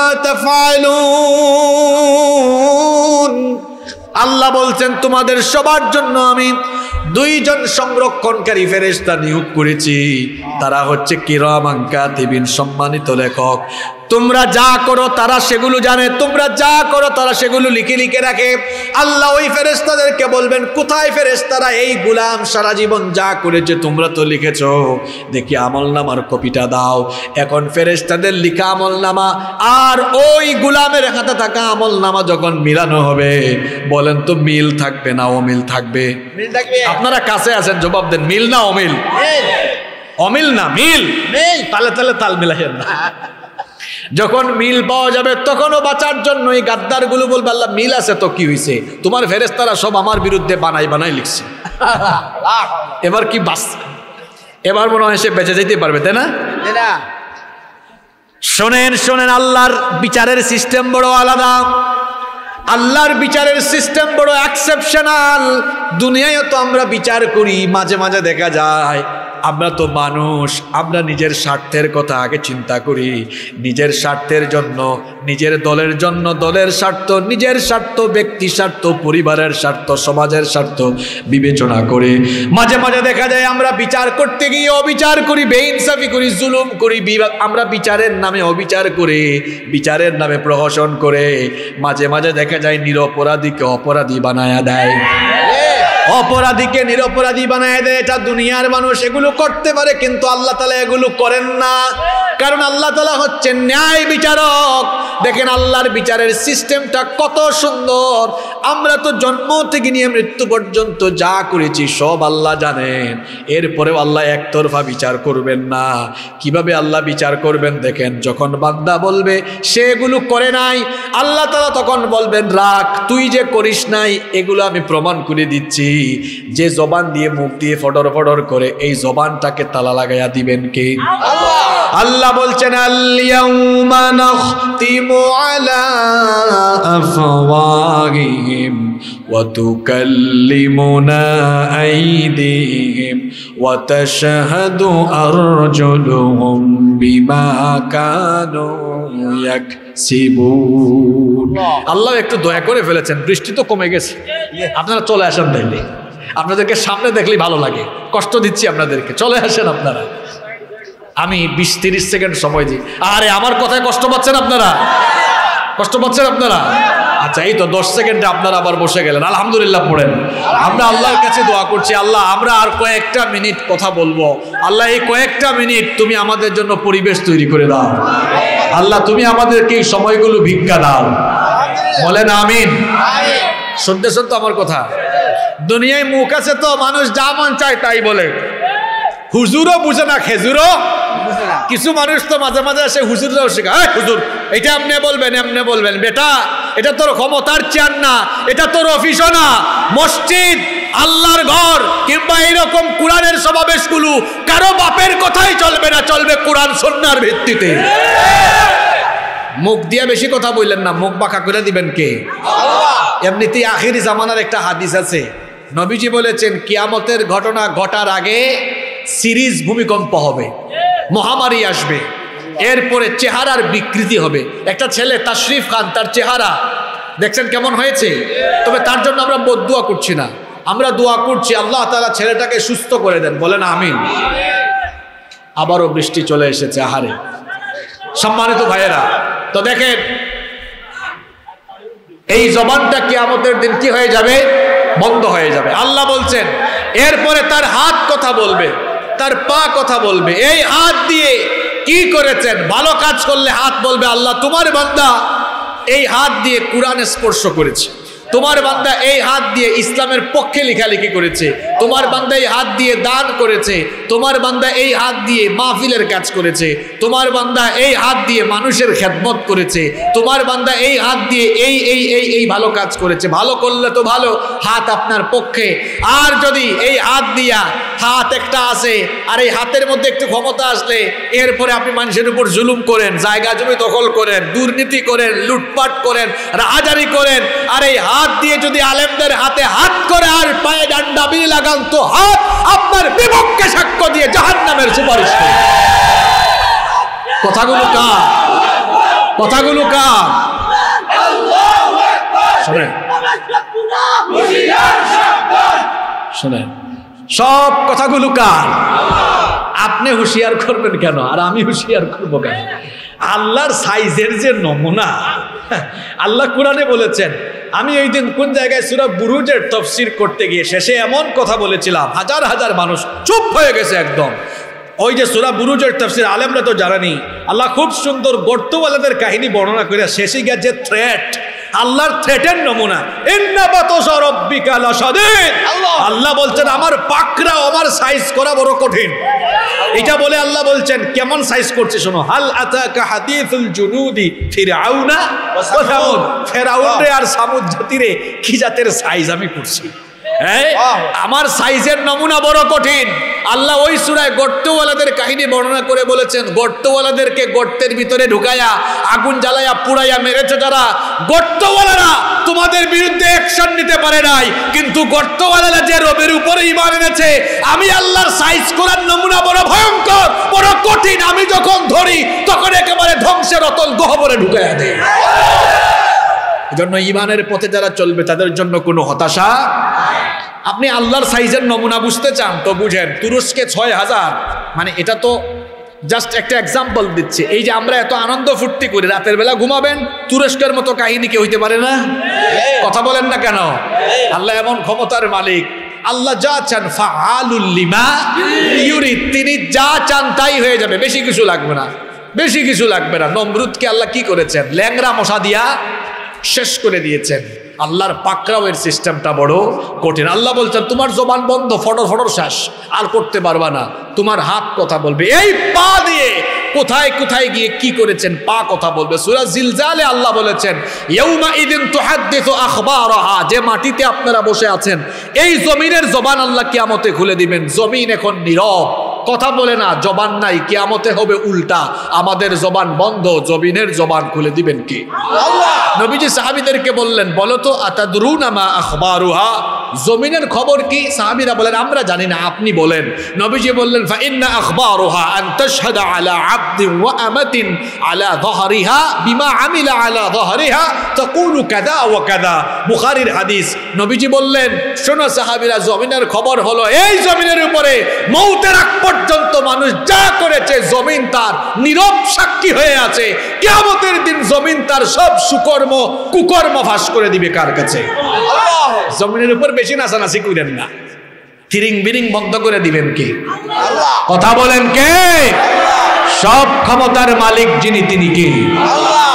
তাফআলুন। আল্লাহ বলছেন তোমাদের সবার জন্য আমি দুইজন সংরক্ষণকারী ফেরেশতা নিয়োগ করেছি। তারা হচ্ছে কিরামান কাতিবিন, সম্মানিত লেখক। তোমরা যা করো তারা সেগুলো জানে, তোমরা যা করো তারা সেগুলো লিখে লিখে রাখে। আল্লাহ ওই ফেরেশতাদেরকে বলবেন, কোথায় ফেরেশতারা? এই গোলাম সারা জীবন যা করেছে তোমরা তো লিখেছো, দেখি আমলনামার কপিটা দাও। এখন ফেরেশতাদের লিখা আমলনামা আর ওই গোলামের হাতে থাকা আমলনামা যখন মিলানো হবে, বলেন তো মিল থাকবে না অমিল থাকবে?
মিল থাকবে।
আপনারা কাছে আছেন, জবাব দেন, মিল না অমিল? অমিল না মিল। তালে তালে তাল মিলাইয়েন না। যখন মিল পাওয়া যাবে তখনও বাঁচার জন্য এই গাদ্দারগুলো বলবে, আল্লাহ মিল আছে তো কি হয়েছে, তোমার ফেরেশতারা সব আমার বিরুদ্ধে বানাই বানাই লিখছে। এবার কি বাস, এবার মনে হয় সে বেঁচে যেতে পারবে, তাই না? শোনেন শোনেন, আল্লাহর বিচারের সিস্টেম বড় আলাদা। আল্লাহর বিচারের সিস্টেম বড় এক্সেপশনাল। দুনিয়ায় তো আমরা বিচার করি, মাঝে মাঝে দেখা যায় আমরা তো মানুষ, আমরা নিজের স্বার্থের কথা আগে চিন্তা করি। নিজের স্বার্থের জন্য, নিজের দলের জন্য দলের স্বার্থ, নিজের স্বার্থ, ব্যক্তি স্বার্থ, পরিবারের স্বার্থ, সমাজের স্বার্থ বিবেচনা করে মাঝে মাঝে দেখা যায় আমরা বিচার করতে গিয়ে অবিচার করি, বেইনসাফি করি, জুলুম করি। আমরা বিচারের নামে অবিচার করে, বিচারের নামে প্রহসন করে মাঝে মাঝে দেখা যায় নিরপরাধীকে অপরাধী বানায়া দেয়, অপরাধীকে নিরপরাধী বানায় দেয়। এটা দুনিয়ার মানুষ এগুলো করতে পারে, কিন্তু আল্লাহ তাআলা এগুলো করেন না, কারণ আল্লাহ তাআলা হচ্ছেন ন্যায় বিচারক। দেখেন আল্লাহর বিচারের সিস্টেমটা কত সুন্দর। আমরা তো জন্ম থেকে নিয়ে মৃত্যু পর্যন্ত যা করেছি সব আল্লাহ জানেন, এরপরেও আল্লাহ একতরফা বিচার করবেন না। কিভাবে আল্লাহ বিচার করবেন দেখেন, যখন বান্দা বলবে সেগুলো করে নাই, আল্লাহ তাআলা তখন বলবেন, রাখ, তুই যে করিস নাই এগুলো আমি প্রমাণ করে দিচ্ছি। যে জবান দিয়ে মুখ দিয়ে ফডর ফডর করে, এই জবানটাকে তালা লাগাইয়া দিবেন কে? আল্লাহ বলছেন, আল-ইয়াউমা নাখতিমু আলা আফওয়াহিহিম ওয়া তুকাল্লিমুনা আইদিহিম ওয়া তাশহাদু আরজুলুহুম বিমা কানু ইয়াকসিবুন। আল্লাহ একটু দয়া করে ফেলেছেন, বৃষ্টি তো কমে গেছে, আপনারা চলে আসেন। তাইলে আপনাদেরকে সামনে দেখলেই ভালো লাগে, কষ্ট দিচ্ছি আপনাদেরকে, চলে আসেন আপনারা। আমি 20-30 সেকেন্ড সময় দিই। আরে আমার কথায় কষ্ট পাচ্ছেন আপনারা? কষ্ট পাচ্ছেন আপনারা? আচ্ছা, এই তো 10 সেকেন্ডে আপনারা আবার বসে গেলেন। আলহামদুলিল্লাহ পড়েন। আমরা আল্লাহর কাছে দোয়া করছি, আল্লাহ আমরা আর কয়েকটা মিনিট কথা বলবো। আল্লাহ এই কয়েকটা মিনিট তুমি আমাদের জন্য পরিবেশ তৈরি করে দাও। আল্লাহ তুমি আমাদেরকে এই সময়গুলো ভিক্ষা দাও। বলেন আমিন। শুনতে শুনতে আমার কথা, দুনিয়ায় মুখ আছে তো মানুষ যা মন চায় তাই বলে। হুজুরও বুঝে না, খেজুরও। কিছু মানুষ তো মাঝে মাঝে আসে হুজুররাও শেখায়, হুজুর এটা আপনি বলবেন, এমনি বলবেন। বেটা, এটা তোর ক্ষমতার চেয়ার না, এটা তোর অফিসও না। মসজিদ, আল্লাহর ঘর কিংবা এইরকম কোরআনের সমাবেশগুলো কারো বাপের কথাই চলবে না, চলবে কোরআন সুন্নাহর ভিত্তিতে। মুখ দিয়ে বেশি কথা বললেন না, মুখ বাঁকা করে দিবেন কে? এমনিতেই আখিরি জামানার একটা হাদিস আছে, নবীজি বলেছেন কিয়ামতের ঘটনা ঘটার আগে সিরিজ ভূমিকম্প হবে, মহামারী আসবে, এরপরে চেহারার বিকৃতি হবে। একটা ছেলে তাশরিফ খান, তার চেহারা দেখছেন কেমন হয়েছে, তবে তার জন্য আমরা বদদুয়া করছি না। আমরা দোয়া করছি আল্লাহ তাআলা ছেলেটাকে সুস্থ করে দেন, বলেন আমিন। আবারও বৃষ্টি চলে এসেছে। আহারে সম্মানিত ভাইয়েরা, তো দেখেন এই জবানটা কিয়ামতের দিন কি হয়ে যাবে? বন্ধ হয়ে যাবে। আল্লাহ বলছেন এরপরে তার হাত কথা বলবে, তার পা কথা বলবে। এই হাত দিয়ে কি করেছেন? ভালো কাজ করলে হাত বলবে আল্লাহ তোমার বান্দা এই হাত দিয়ে কোরআন স্পর্শ করেছে, তোমার বান্দা এই হাত দিয়ে ইসলামের পক্ষে লেখালেখি করেছে, তোমার বান্দা এই হাত দিয়ে দান করেছে, তোমার বান্দা এই হাত দিয়ে মাহফিলের কাজ করেছে, তোমার বান্দা এই হাত দিয়ে মানুষের খেদমত করেছে, তোমার বান্দা এই হাত দিয়ে এই এই এই এই ভালো কাজ করেছে। ভালো করলে তো ভালো, হাত আপনার পক্ষে। আর যদি এই হাত দিয়া হাত একটা আছে আর এই হাতের মধ্যে একটু ক্ষমতা আসলে এরপরে আপনি মানুষের উপর জুলুম করেন, জায়গা জমি দখল করেন, দুর্নীতি করেন, লুটপাট করেন, রাহাজারি করেন, আর এই হাত দিয়ে যদি আলেমদের হাতে হাত করে আর পায়ে ডান্ডা বিলি লাগান তো হাত আপনার বিপক্ষে সাক্ষ্য দিয়ে জাহান্নামের সুপারিশ করে। কথাগুলো কার? কথাগুলো কার? শোনেন শোনেন, সব কথাগুলো কার? আপনি হুঁশিয়ার করবেন কেন আর আমি হুঁশিয়ার করবো কেন? আল্লাহর সাইজের যে নমুনা আল্লাহ কোরআনে বলেছেন। আমি এই দিন কোন জায়গায় সূরা বুরুজের তাফসীর করতে গিয়ে শেষে এমন কথা বলেছিলাম, হাজার হাজার মানুষ চুপ হয়ে গেছে একদম। ওই যে সূরা বুরুজের তাফসীর আলেমরা তো জানেনি, আল্লাহ খুব সুন্দর গর্তওয়ালাদের কাহিনী বর্ণনা করে শেষে গিয়ে যে থ্রেট, আল্লাহর থ্রেটের নমুনা, ইন্না বাতাশা রাব্বিকা লাশাদীদ। আল্লাহ বলছেন আমার পাকড়াও আমার সাইজ করা বড় কঠিন। এটা বলে আল্লাহ বলছেন কেমন সাইজ করছে শোনো, হাল আতাকা হাদিসুল জুনুদি ফিরআউনা ওয়া সামুদ। ফিরআউন রে আর সামুদ জাতিরে কি জাতের সাইজ আমি করছি, আমার সাইজের নমুনা বড় কঠিন। আল্লাহ ওই সূরায় গর্তওয়ালাদের কাহিনী বর্ণনা করে বলেছেন, গর্তওয়ালাদেরকে গর্তের ভিতরে ঢুকায়া আগুন জ্বালায়া পুড়াইয়া মেরেছে যারা, গর্তওয়ালারা তোমাদের বিরুদ্ধে অ্যাকশন নিতে পারে নাই, কিন্তু গর্তওয়ালারা যে রবের উপরে ঈমান এনেছে, আমি আল্লাহর সাইজ করার নমুনা বড় ভয়ঙ্কর, বড় কঠিন। আমি যখন ধরি তখন একেবারে ধ্বংসের অতল গহ্বরে ঢুকাইয়া দেই। এজন্য ঈমানের পথে যারা চলবে তাদের জন্য কোনো হতাশা। আপনি আল্লাহর সাইজের নমুনা বুঝতে চান তো বুঝেন, তুরস্কে ৬,০০০, মানে এটা তো জাস্ট একটা এক্সাম্পল দিচ্ছে। এই যে আমরা এত আনন্দ ফুর্তি করি, রাতের বেলা ঘুমাবেন, তুরস্কের মতো কাহিনী কি হইতে পারে না? কথা বলেন না কেন? আল্লাহ এমন ক্ষমতার মালিক। আল্লাহ যা চান ফাআলুল লিমা ইউরিদ, তিনি যা চান তাই হয়ে যাবে, বেশি কিছু লাগবে না, বেশি কিছু লাগবে না। নমরুদকে আল্লাহ কি করেছেন? ল্যাংরা মশা দিয়া শেষ করে দিয়েছেন। আল্লাহর পাকড়াওয়ের সিস্টেমটা বড় কঠিন। আল্লাহ বলছেন তোমার জবান বন্ধ, ফটর ফটর শেষ, আর করতে পারবা না। তোমার হাত কথা বলবে, এই পা দিয়ে কোথায় কোথায় গিয়ে কি করেছেন, পা কথা বলবে। সূরা জিলজালে আল্লাহ বলেছেন ইয়াউমা ইদিন তুহাদ্দিসু আখবারাহা, যে মাটিতে আপনারা বসে আছেন এই জমিনের জবান আল্লাহ কিয়ামতে খুলে দিবেন। জমিন এখন নীরব, কথা বলে না, জবান নাই। কিয়ামতে হবে উল্টা, আমাদের জবান বন্ধ, জমিনের জবান খুলে দিবেন কে? আল্লাহ। নবীজি সাহাবীদেরকে বললেন বলো তো আতাদরুনা মা আখবারুহা, জমিনের খবর কি? সাহাবীরা বলেন আমরা জানি না, আপনি বলেন। নবীজি বললেন ফা ইন্না আখবারুহা আন তাশহাদা আলা আবদিন ওয়া আমাতিন আলা যহরিহা বিমা আমিলা আলা যহরিহা তাকুলু কাযা ওয়া কাযা। বুখারীর হাদিস। নবীজি বললেন শোনো সাহাবীরা, জমিনের খবর হলো এই জমিনের উপরে মওতের আগ পর্যন্ত মানুষ যা করেছে জমিন তার নীরব সাক্ষী হয়ে আছে। কিয়ামতের দিন জমিন তার সব সুকর্ম কুকর্ম ফাঁস করে দিবে কার কাছে? আল্লাহ। জমিনের উপর বেশি নাচানাচি করেন না, থিরিং বিরিং বন্ধ করে দিবেন কে? আল্লাহ। কথা বলেন কে? সব ক্ষমতার মালিক যিনি তিনি কে? আল্লাহ।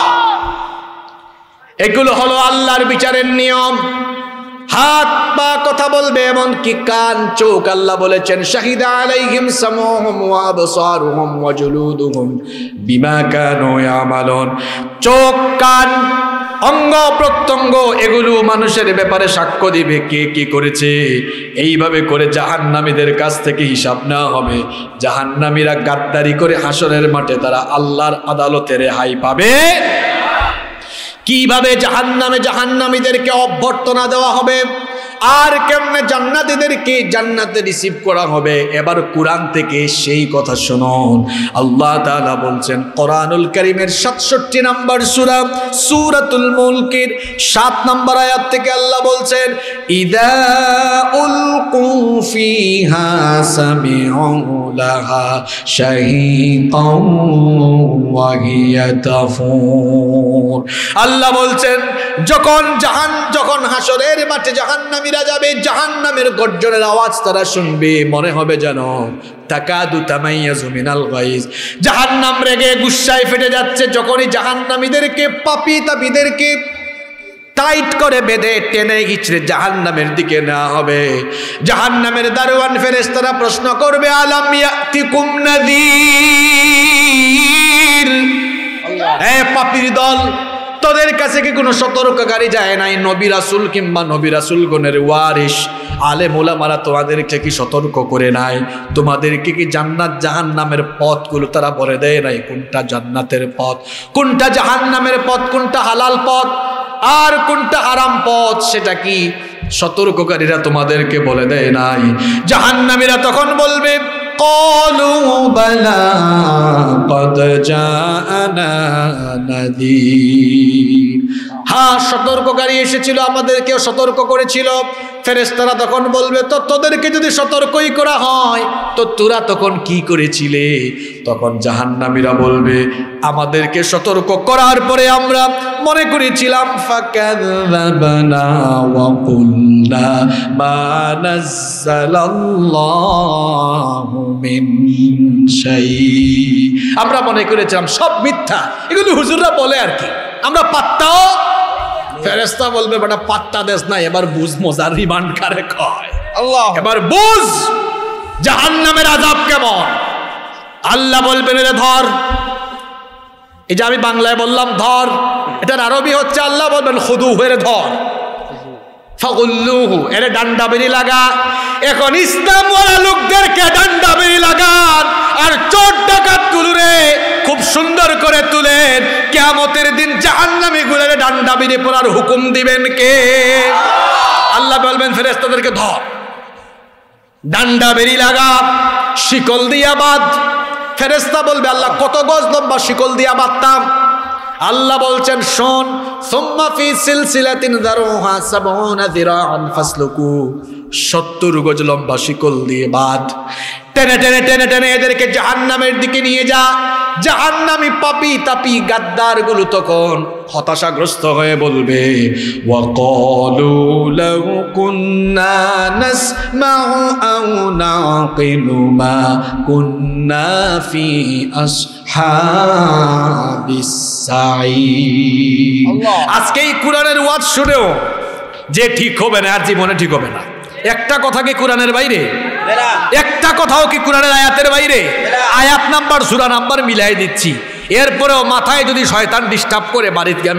এগুলো হলো আল্লাহর বিচারের নিয়ম। হাত পা কথা বলবে, এমনকি কান চোখ। আল্লাহ বলেছেন শাহিদা আলাইহিম সামউহুম ওয়া আবসারুহুম ওয়া জুলুদুহুম বিমা কানু ইয়ামালুন। চোখ কান অঙ্গ প্রত্যঙ্গ এগুলো মানুষের ব্যাপারে সাক্ষ্য দিবে কে কি করেছে। এইভাবে করে জাহান্নামীদের কাছ থেকে হিসাব নেওয়া হবে। জাহান্নামীরা গাদ্দারি করে হাসরের মাঠে তারা আল্লাহর আদালতে রেহাই পাবে। কিভাবে জাহান্নামে জাহান্নামীদেরকে অভ্যর্থনা দেওয়া হবে? আর কেমনে জান্নাতীদেরকে জান্নাতে রিসিভ করা হবে, এবার কোরআন থেকে সেই কথা শুনুন। আল্লাহ তাআলা বলছেন কোরআনুল কারীমের 67 নম্বর সূরা সূরাতুল মুলকের 7 নম্বর আয়াত থেকে আল্লাহ বলছেন ইদা উলকু ফিহা সামিউ লাহা শাহীকাও ওয়া হিয়া তাফুর। আল্লাহ বলছেন যখন হাসরের মাঠে জাহান্নামীরা যাবে, জাহান্নামের গর্জনের আওয়াজ তারা শুনবে, মনে হবে যেন তাকাদু তামাইয়াজু মিনাল গায়জ, জাহান্নাম রেগে গুসায় ফেটে যাচ্ছে। যখনই জাহান্নামীদেরকে পাপী তাপীদেরকে টাইট করে বেঁধে টেনে হিচড়ে জাহান্নামের দিকে নেওয়া হবে, জাহান্নামের দারোয়ান ফেরেশতারা প্রশ্ন করবে আলাম ইয়াতিকুম নাযীর, হে পাপীর দল, তোদের কাছে কি কোনো সতর্ককারী যায় নাই? নবী রাসূল কিংবা নবী রাসূলগণের ওয়ারিস আলেম ওলামারা তোমাদেরকে কি সতর্ক করে নাই? তোমাদেরকে কি জান্নাত জাহান্নামের পথগুলো তারা বলে দেয় নাই? কোনটা জান্নাতের পথ, কোনটা জাহান্নামের পথ, কোনটা হালাল পথ আর কোনটা হারাম পথ, সেটা কি সতর্ককারীরা তোমাদেরকে বলে দেয় নাই? জাহান্নামীরা তখন বলবে ক্বালু বালা ক্বাদ জাআনা নাযীর, হ্যাঁ সতর্ককারী এসেছিল, আমাদেরকেও সতর্ক করেছিল। ফেরেশতারা তখন বলবে তো তোদেরকে যদি সতর্কই করা হয় তো তোরা তখন কি করেছিলে? তখন জাহান্নামীরা বলবে আমাদেরকে সতর্ক করার পরে আমরা মনে করেছিলাম ফাকাযাবানা ওয়া কুলনা মা নাযালাল্লাহু মিন শাই, আমরা মনে করেছিলাম সব মিথ্যা, এগুলো হুজুররা বলে আর কি, আমরা পাত্তাও। ফেরেশতা বলবে বেটা পাত্তা দেস না, এবার বুঝ মজার রিমান্ড কারে কয়, আল্লাহ এবার বুঝ জাহান্নামের আযাব কেমন। আল্লাহ বলবেন রে ধর, এই যে আমি বাংলায় বললাম ধর, এটার আরবি হচ্ছে আল্লাহ বলবেন খুদুহু, এর ধর, ফাগুল্লুহু, এর ডান্ডা বেরি লাগা। এখন ইসলাম ওয়ালা লোকদেরকে ডান্ডা বেরি লাগান আর চোর ডাকাত গুলোরে খুব সুন্দর করে তুলেন, কিয়ামতের দিন জাহান্নামী গুলোরে ডান্ডা বেরি পড়ার হুকুম দিবেন কে? আল্লাহ বলবেন ফেরেশতাদেরকে ধর, ডান্ডা বেরি লাগা, শিকল দিয়া বাঁধ। ফেরেশতা বলবে আল্লাহ কত গজ লম্বা শিকল দিয়া বাঁধতাম? আল্লাহ বলছেন শোন, সুম্মা ফি সিলসিলাতিন যারুহা 70 যিরাআন ফাসলুকু, 70 গজ লম্বা শিকল দিয়ে বাঁধ, টেনে টেনে টেনে টেনে এদেরকে জাহান্নামের দিকে নিয়ে যা। জাহান্নামী পাপী তাপী গাদ্দার গুলো তখন হতাশাগ্রস্ত হয়ে বলবে ওয়া ক্বালু লাউ কুন্না নাসমাউ আও নাকিলু মা কুন্না ফি আসহাবিস সাঈর। আজকে এই কোরআনের ওয়াজ শুনেও যে ঠিক হবে না আর জীবনে ঠিক হবে না। একটা কথা কি কোরআনের বাইরে? একটা কথাও কি কোরআনের আয়াতের বাইরে? আয়াত নাম্বার সূরা নাম্বার মিলাই দিচ্ছি, এরপরেও মাথায় যদি শয়তান ডিস্টার্ব করে বাড়িতে গিয়ে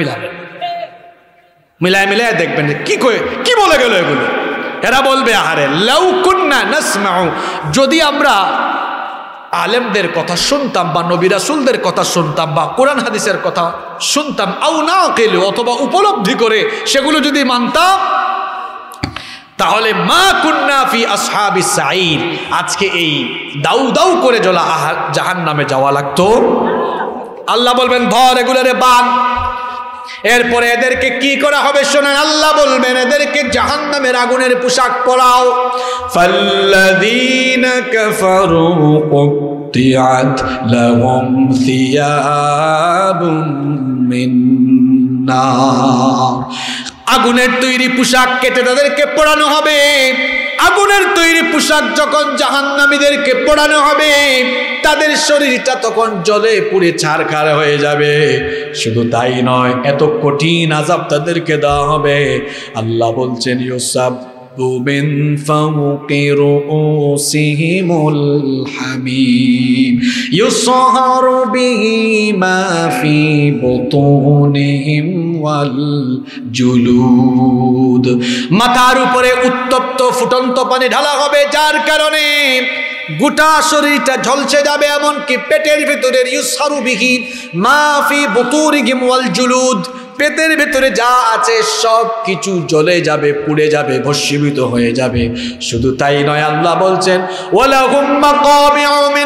মিলাই দেখবেন কি বলে গেল এগুলো। এরা বলবে আহারে লাউ কুন্না নাসমাউ, যদি আমরা আলেমদের কথা শুনতাম বা নবী রাসূলদের কথা শুনতাম বা কোরআন হাদিসের কথা শুনতাম, আও নাকিলু, অথবা উপলব্ধি করে সেগুলো যদি মানতাম, তাহলে মা কুন্না ফি আসহাবিস সাঈর, আজকে এই দাউ দাউ করে জ্বলা জাহান্নামে যাওয়া লাগতো। আল্লাহ বলবেন ধর এগুলোরে বান। এরপরে এদেরকে কি করা হবে শোনেন, আল্লাহ বলবেন এদেরকে জাহান্নামের আগুনের পোশাক পরাও। ফাল্লাযীনা কাফারু কুত্তিআত লাহুম সিয়াবুম মিন নার, আগুনের তৈরি পোশাক কেটে তাদেরকে পরানো হবে। আগুনের তৈরি পোশাক যখন জাহান্নামীদেরকে পরানো হবে, তাদের শরীরটা তখন জ্বলে পুড়ে ছারখার হয়ে যাবে। শুধু তাই নয়, এত কঠিন আযাব তাদেরকে দেওয়া হবে। আল্লাহ বলছেন ইউসাব্বু মিন ফাওকি রুউসিহিমুল হামীম ইউসহারু বিহি মা ফি বুতুনিহিম ওয়াল জুলুদ, মাথার উপরে উত্তপ্ত ফুটন্ত পানি ঢালা হবে, যার কারণে গোটা শরীরটা ঝলসে যাবে, এমনকি পেটের ভিতরের ইউসহারু বিহি মা ফি বুতুনিহিম ওয়াল জুলুদ, পেটের ভেতরে যা আছে সব কিছু জ্বলে যাবে, পুড়ে যাবে, ভস্মীভূত হয়ে যাবে। শুধু তাই নয়, আল্লাহ বলছেন ওয়ালাহুম মাকামিউ মিন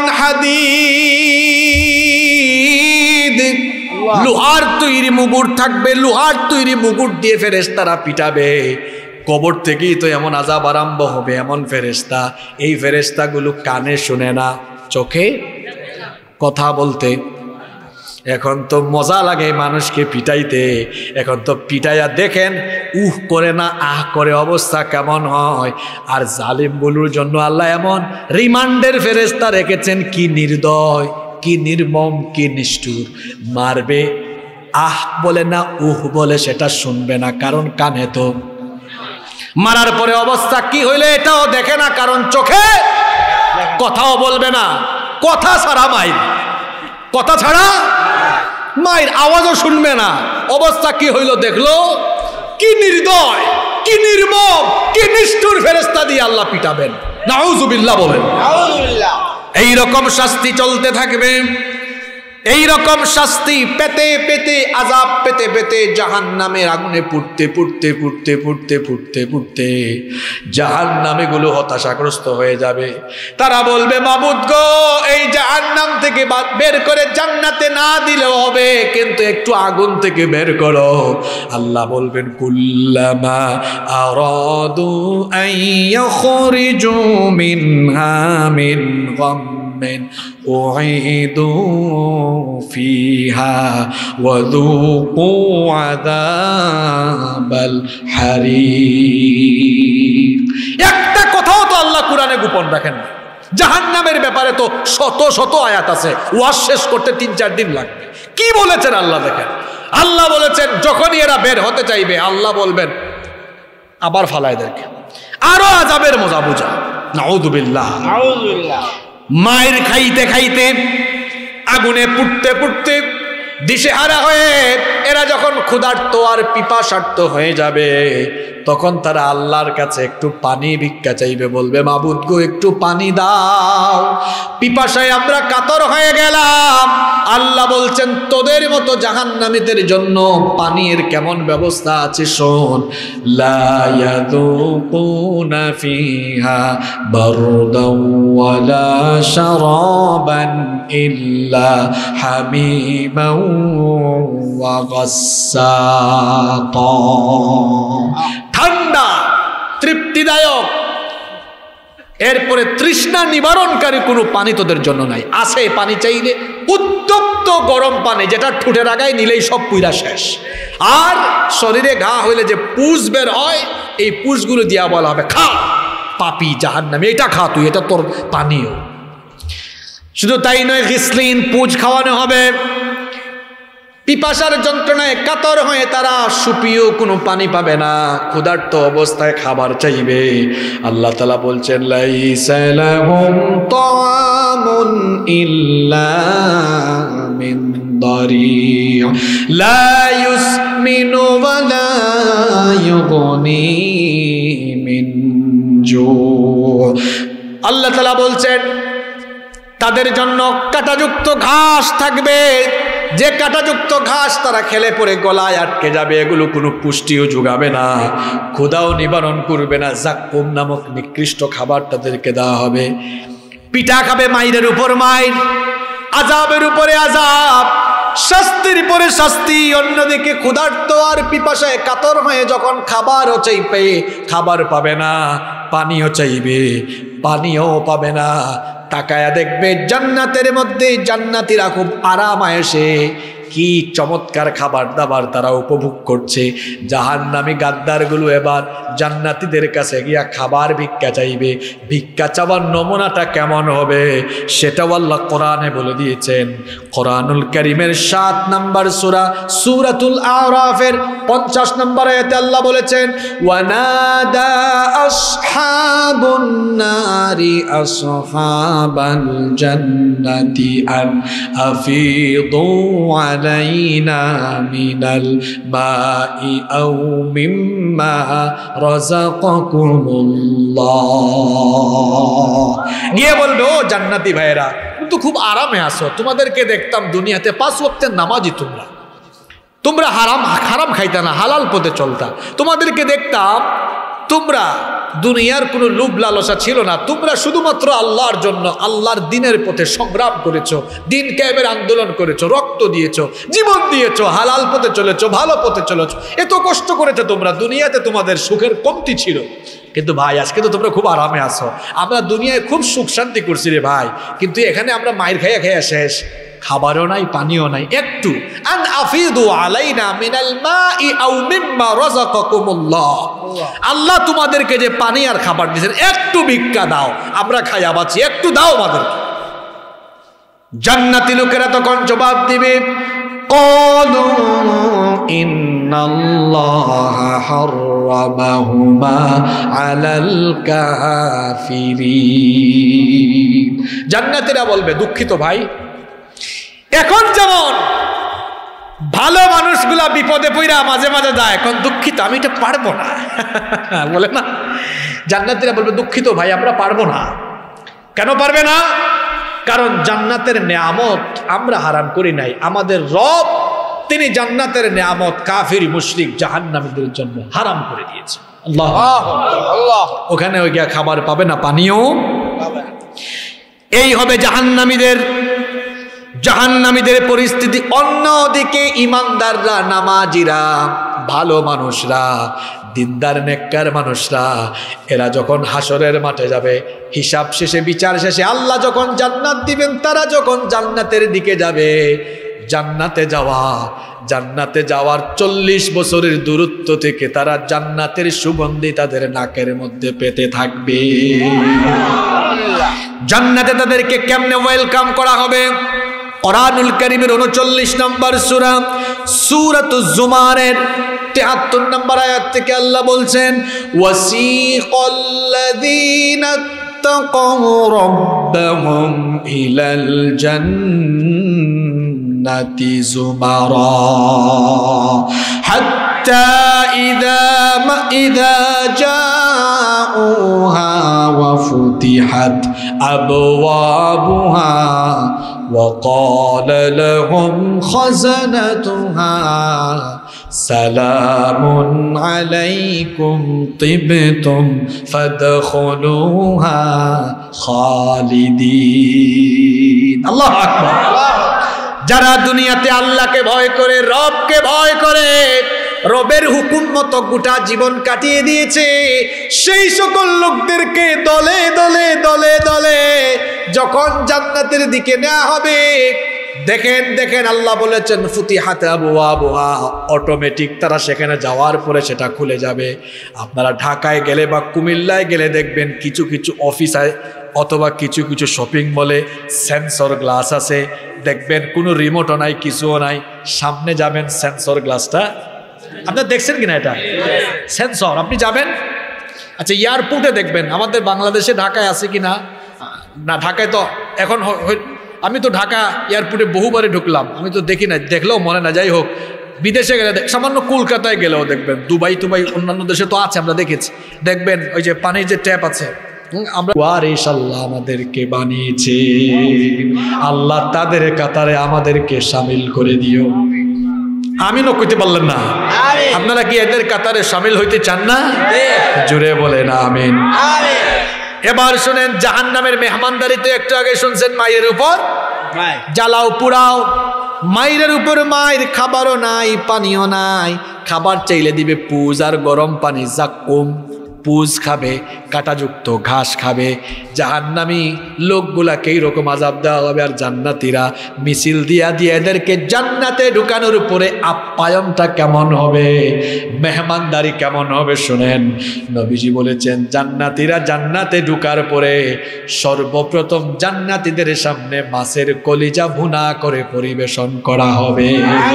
হাদিদ, লোহার তৈরি মুগুর থাকবে, লোহার তৈরি মুগুর দিয়ে ফেরেশতারা পিটাবে। কবর থেকেই তো এমন আযাব আরম্ভ হবে, এমন ফেরেশতা, এই ফেরেশতাগুলো কানে শুনে না, চোখে কথা বলতে। এখন তো মজা লাগে মানুষকে পিটাইতে, এখন তো পিটাইয়া দেখেন উহ করে না আহ করে, অবস্থা কেমন হয়। আর জালিমগুলোর জন্য আল্লাহ এমন রিমান্ডের ফেরেশতা রেখেছেন, কি নির্দয়, কি নির্মম, কি নিষ্ঠুর। মারবে, আহ বলে না উহ বলে সেটা শুনবে না, কারণ কানে তো। মারার পরে অবস্থা কি হইলে এটাও দেখে না, কারণ চোখে কথাও বলবে না। কথা ছাড়া মাইর, কথা ছাড়া মায়ের আওয়াজও শুনবে না। অবস্থা কি হইল দেখলো। কি নির্দয়, কি নির্মম, কি নিষ্ঠুর ফেরেশতা দিয়ে আল্লাহ পিটাবেন। নাউযুবিল্লাহ বলেন। এই রকম শাস্তি চলতে থাকবে, এই রকম শাস্তি পেতে পেতে, আযাব পেতে পেতে জাহান্নামের আগুনে পুড়তে পুড়তে পুড়তে পুড়তে পুড়তে পুড়তে জাহান্নামে গুলো হতাশাগ্রস্ত হয়ে যাবে। তারা বলবে মাবুদ গো, এই জাহান্নাম থেকে বের করে জান্নাতে না দিলেও হবে, কিন্তু একটু আগুন থেকে বের করো। আল্লাহ বলবেন কুল্লামা আরাদু আইয়াখরিজু মিনহা মিন গাম্মিন উঈদু ফিহা ওয়াযুকু আযাবাল হারিক। একটা কথাও তো আল্লাহ কোরআনে গোপন রাখেন না। জাহান্নামের ব্যাপারে তো শত শত আয়াত আছে, ওয়াজ শেষ করতে 3-4 দিন লাগবে। কি বলেছেন আল্লাহ দেখেন। আল্লাহ বলেছেন যখনই এরা বের হতে চাইবে, আল্লাহ বলবেন আবার ফালাইদেরকে আরো আযাবের মজা বুঝা। নাউযুবিল্লাহ, নাউযুবিল্লাহ। মায়ের খাইতে খাইতে, আগুনে পুড়তে পুড়তে, দিশেহারা হয়ে এরা যখন ক্ষুধার্ত আর পিপাসার্ত হয়ে যাবে, তখন তারা আল্লাহর কাছে একটু পানি ভিক্ষা চাইবে। বলবে মাবুদ গো, একটু পানি দাও, পিপাসায় আমরা কাতর হয়ে গেলাম। আল্লাহ বলছেন তোদের মতো জাহান্নামীদের জন্য পানির কেমন ব্যবস্থা আছে শোন। লা ইয়াযুকুনা ফিহা বারদাও ওয়ালা শারাবান ইল্লা হামিমান ওয়া গাসসাকা। ঠান্ডা, তৃপ্তিদায়ক, এরপরে তৃষ্ণা নিবারণকারী কোনো পানি তোদের জন্য নাই। আছে পানি চাইলে উত্তপ্ত গরম পানি, যেটা ঠোঁটের আগায় নিলেই সব পুইরা শেষ। আর শরীরে ঘা হইলে যে পুষ বের হয়, এই পুষগুলো দিয়া বলা হবে খা পাপী জাহান্নামী, এটা খা তুই, এটা তোর পানীয়। শুধু তাই নয়, গিসলিন পুজ খাওয়ানো হবে। পিপাসার যন্ত্রণায় কাতর হয়ে তারা সুপিও কোনো পানি পাবে না, ক্ষুধার্ত অবস্থায় খাবার চাইবে। আল্লাহ তাআলা বলছেন লাইসা লাহুম তাআমুন ইল্লা মিন দারি' লা ইউসমিনু ওয়া লা ইউগনি মিন জু'। আল্লাহ তাআলা বলছেন তাদের জন্য কাঁটাযুক্ত ঘাস থাকবে, যে কাঁটাযুক্ত ঘাস তারা খেলে পরে গলায় আটকে যাবে। এগুলো কোনো পুষ্টিও যোগাবে না, ক্ষুধাও নিবারণ করবে না। জাক্কুম নামক নিকৃষ্ট খাবার তাদেরকে দেওয়া হবে। পিঠা খাবে মাইরের উপর মাইর, আযাবের উপরে আযাব, শাস্তির পরে শাস্তি। অন্যদিকে ক্ষুধার্ত আর পিপাসায় কাতর হয়ে যখন খাবারও চাইবে, খাবার পাবে না, পানিও চাইবে, পানিও পাবে না। তাকায়া দেখবে জান্নাতের মধ্যে জান্নাতীরা খুব আরাম আয়েশে কি চমৎকার খাবার দাবার তারা উপভোগ করছে। জাহান্নামী গাদ্দারগুলো এবার জান্নাতীদের কাছে গিয়া খাবার ভিক্ষা চাইবে। ভিক্ষা চাওয়ার নমুনাটা কেমন হবে সেটাও আল্লাহ কোরআনে বলে দিয়েছেন। কোরআনুল কারীমের 7 নম্বর সূরা সূরাতুল আরাফের 50 নম্বর আয়াতে আল্লাহ বলেছেন ওয়ানাদা আসহাবুন নারি আসহাবাল জান্নাতি আন আফিদু আলাইনা মিনাল মাই আও মিম্মা রাযাকাকুমুল্লাহ। গিয়ে বলবে ও জান্নাতি ভাইরা, তুমি তো খুব আরামে আছো, তোমাদেরকে দেখতাম দুনিয়াতে 5 ওয়াক্তের নামাজি, তোমরা হারাম খাইতা না, হালাল পথে চলতা। তোমাদেরকে দেখতাম তোমরা দুনিয়ার কোনো লোভ লালসা ছিল না, তোমরা শুধুমাত্র আল্লাহর জন্য আল্লাহর দিনের পথে সংগ্রাম করেছো, দিন কায়েমের আন্দোলন করেছো, রক্ত দিয়েছো, জীবন দিয়েছো, হালাল পথে চলেছো, ভালো পথে চলেছো, এত কষ্ট করেছো তোমরা। দুনিয়াতে তোমাদের সুখের কমতি ছিল, কিন্তু ভাই আজকে তো তোমরা খুব আরামে আছো। আমরা দুনিয়ায় খুব সুখ শান্তি করছি রে ভাই, কিন্তু এখানে আমরা মায়ের খাইয়া খাইয়া শেষ, খাবারও নাই, পানিও নাই। একটু আন আফিদু আলাইনা মিনাল মাই আও মিম্মা রাযাকাকুমুল্লাহ, আল্লাহ তোমাদেরকে যে পানি আর খাবার দিয়েছেন, একটু ভিক্ষা দাও, আমরা খাইয়া বাঁচি, একটু দাও আমাদেরকে। জান্নাতি লোকেরা তখন জবাব দিবে, ক্বালু ইন্নাল্লাহা হাররামাহুমা আলাল কাফিরিন। জান্নাতীরা বলবে, দুঃখিত ভাই, এখন যেমন ভালো মানুষগুলা বিপদে পড়া মাঝে মাঝে যায়, এখন দুঃখিত আমি এটা পারবো না বলে না। জান্নাতীরা বলবে, দুঃখিত ভাই আমরা পারবো না। কেন পারবে না? কারণ জান্নাতের নেয়ামত আমরা হারাম করি নাই, আমাদের রব তিনি জান্নাতের নেয়ামত কাফির মুশরিক জাহান্নামীদের জন্য হারাম করে দিয়েছে। আল্লাহ আল্লাহ, ওখানে ওই গিয়া খাবার পাবে না, পানিও পাবে না। এই হবে জাহান্নামীদের পরিস্থিতি। অন্যদিকে ইমানদাররা, নামাজিরা, ভালো মানুষরা, দিনদার নেককার মানুষরা, এরা যখন হাসরের মাঠে যাবে, হিসাব শেষে, বিচার শেষে আল্লাহ যখন জান্নাত দিবেন, তারা যখন জান্নাতের দিকে যাবে, জান্নাতে যাওয়ার 40 বছরের দূরত্ব থেকে তারা জান্নাতের সুগন্ধি তাদের নাকের মধ্যে পেতে থাকবে। জান্নাতে তাদেরকে কেমনে ওয়েলকাম করা হবে? কুরআনুল কারীমের 39 নম্বর সূরা, সূরাতুজ জুমারের 73 নম্বর আয়াত থেকে আল্লাহ বলছেন, ওয়াসিকাল্লাযীনা তাকাউ রাব্বাহুম ইলাল জান্নাতি যুমারা হাত্তা ইযা জাউহা ওয়া ফুতিহাত আবওয়াবুহা وقال لهم خزنتها سلام عليكم طبتم فادخلوها خالدين। আল্লাহু আকবার। যারা দুনিয়াতে আল্লাহকে ভয় করে, রবকে ভয় করে, রবের হুকুম মতো গোটা জীবন কাটিয়ে দিয়েছে, সেই সকল লোকদেরকে দলে দলে দলে দলে যখন জান্নাতের দিকে নেওয়া হবে, দেখেন আল্লাহ বলেছেন, ফুতিহাত আবওয়াবুহা, অটোমেটিক তারা সেখানে যাওয়ার পরে সেটা খুলে যাবে। আপনারা ঢাকায় গেলে বা কুমিল্লায় গেলে দেখবেন কিছু কিছু অফিসে অথবা কিছু কিছু শপিং মলে সেন্সর গ্লাস আছে, দেখবেন কোনো রিমোটও নাই, কিছুও নাই, সামনে যাবেন সেন্সর গ্লাসটা, আপনারা দেখছেন কিনা? এটা সেন্সর, আপনি যাবেন। আচ্ছা, এয়ারপোর্টে দেখবেন, আমাদের বাংলাদেশে ঢাকায় আছে কিনা না, ঢাকায় তো এখন, আমি তো ঢাকা এয়ারপোর্টে বহুবারই ঢুকলাম, আমি তো দেখি না, দেখলেও মনে না। যাই হোক, বিদেশে গেলে, সামান্য কলকাতায় গেলেও দেখবেন, দুবাই অন্যান্য দেশে তো আছে, আমরা দেখেছি, দেখবেন ওই যে পানির যে ট্যাপ আছে, আমরা আল্লাহ আমাদেরকে বানিয়েছে, আল্লাহ তাদের কাতারে আমাদেরকে শামিল করে দিও। আমিনও কইতে পারলেন না? আপনারা কি এদের কাতারে শামিল হইতে চান না? জোরে বলেন আমিন। এবার শুনেন, জাহান্নামের মেহমানদারিতে একটু আগে শুনছেন, মায়ের উপর জ্বালাও পুরাও, মায়ের উপর মায়ের, খাবারও নাই, পানিও নাই, খাবার চাইলে দিবে পুজ আর গরম পানি, জাক্কুম, পুজ খাবে, কাঁটাযুক্ত ঘাস খাবে। জাহান্নামী লোকগুলাকে এইরকম আযাব দেওয়া হবে, আর জান্নাতীরা মিছিল দিয়া দিয়ে এদেরকে জান্নাতে ঢুকানোর উপরে আপ্যায়নটা কেমন হবে, মেহমানদারি কেমন হবে শুনেন। নবীজি বলেছেন, জান্নাতীরা জান্নাতে ঢুকার পরে সর্বপ্রথম জান্নাতীদের সামনে মাছের কলিজা ভুনা করে পরিবেশন করা হবে।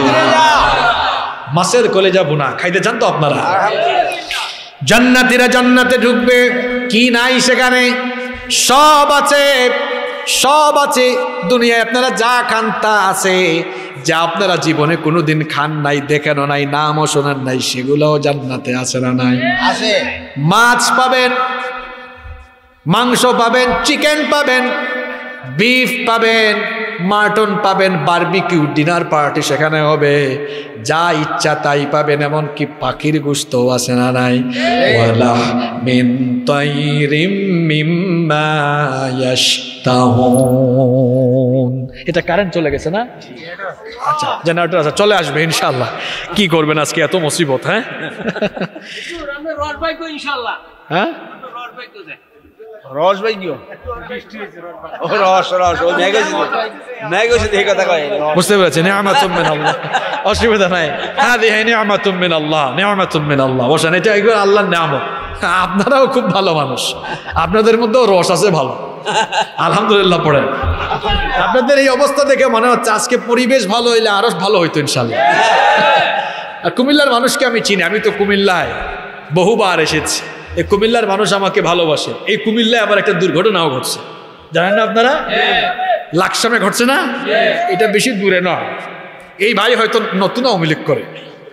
মাছের কলিজা ভুনা খাইতে চান তো আপনারা? জান্নাতীরা জান্নাতে ঢুকবে, কি নাই সেখানে? সব আছে, সব আছে। দুনিয়ায় আপনারা যা খান তা আছে, যা আপনারা জীবনে কোনোদিন খান নাই, দেখেনও নাই, নামও শোনেন নাই, সেগুলোও জান্নাতে আছে না নাই? আছে। মাছ পাবেন, মাংস পাবেন, চিকেন পাবেন, বিফ পাবেন, মাটন পাবেন, বারবিকিউ ডিনার পার্টি সেখানে হবে, যা ইচ্ছা তাই পাবেন, এমনকি পাখির গোশত আছে না নাই? ওয়ালা মিন তাইরিম মিম্মা ইয়াশতাহুন। এটা কারেন্ট চলে গেছে না? আচ্ছা, জেনারেটর আছে, চলে আসবে ইনশাআল্লাহ। কি করবেন আজকে এত মুসিবত? হ্যাঁ, হ্যাঁ,
রস ভাই কিও ও রস রস ও ম্যাগোস দেখে কথা কয়।
বুঝতে পেরেছি, নিয়ামাতুম মিনাল্লাহ, অসুবিধা নাই। হাদিহি নিয়ামাতুম মিনাল্লাহ, নিয়ামাতুম মিনাল্লাহ। বসেন, এটা একবার আল্লাহর নিয়ামত। আপনারাও খুব ভালো মানুষ, আপনাদের মধ্যেও রস আছে ভালো, আলহামদুলিল্লাহ পড়েন। আপনাদের এই অবস্থা দেখে মনে হচ্ছে আজকে পরিবেশ ভালো হইলে আরো ভালো হইতো ইনশাল্লাহ। আর কুমিল্লার মানুষকে আমি চিনি, আমি তো কুমিল্লায় বহুবার এসেছি। এই কুমিল্লার মানুষ আমাকে ভালোবাসে। এই কুমিল্লায় আবার একটা দুর্ঘটনাও ঘটছে, জানেন না আপনারা? লাকসামে ঘটছে না? এটা বেশি দূরে নয়। এই ভাই হয়তো নতুন আওয়ামী লীগ করে।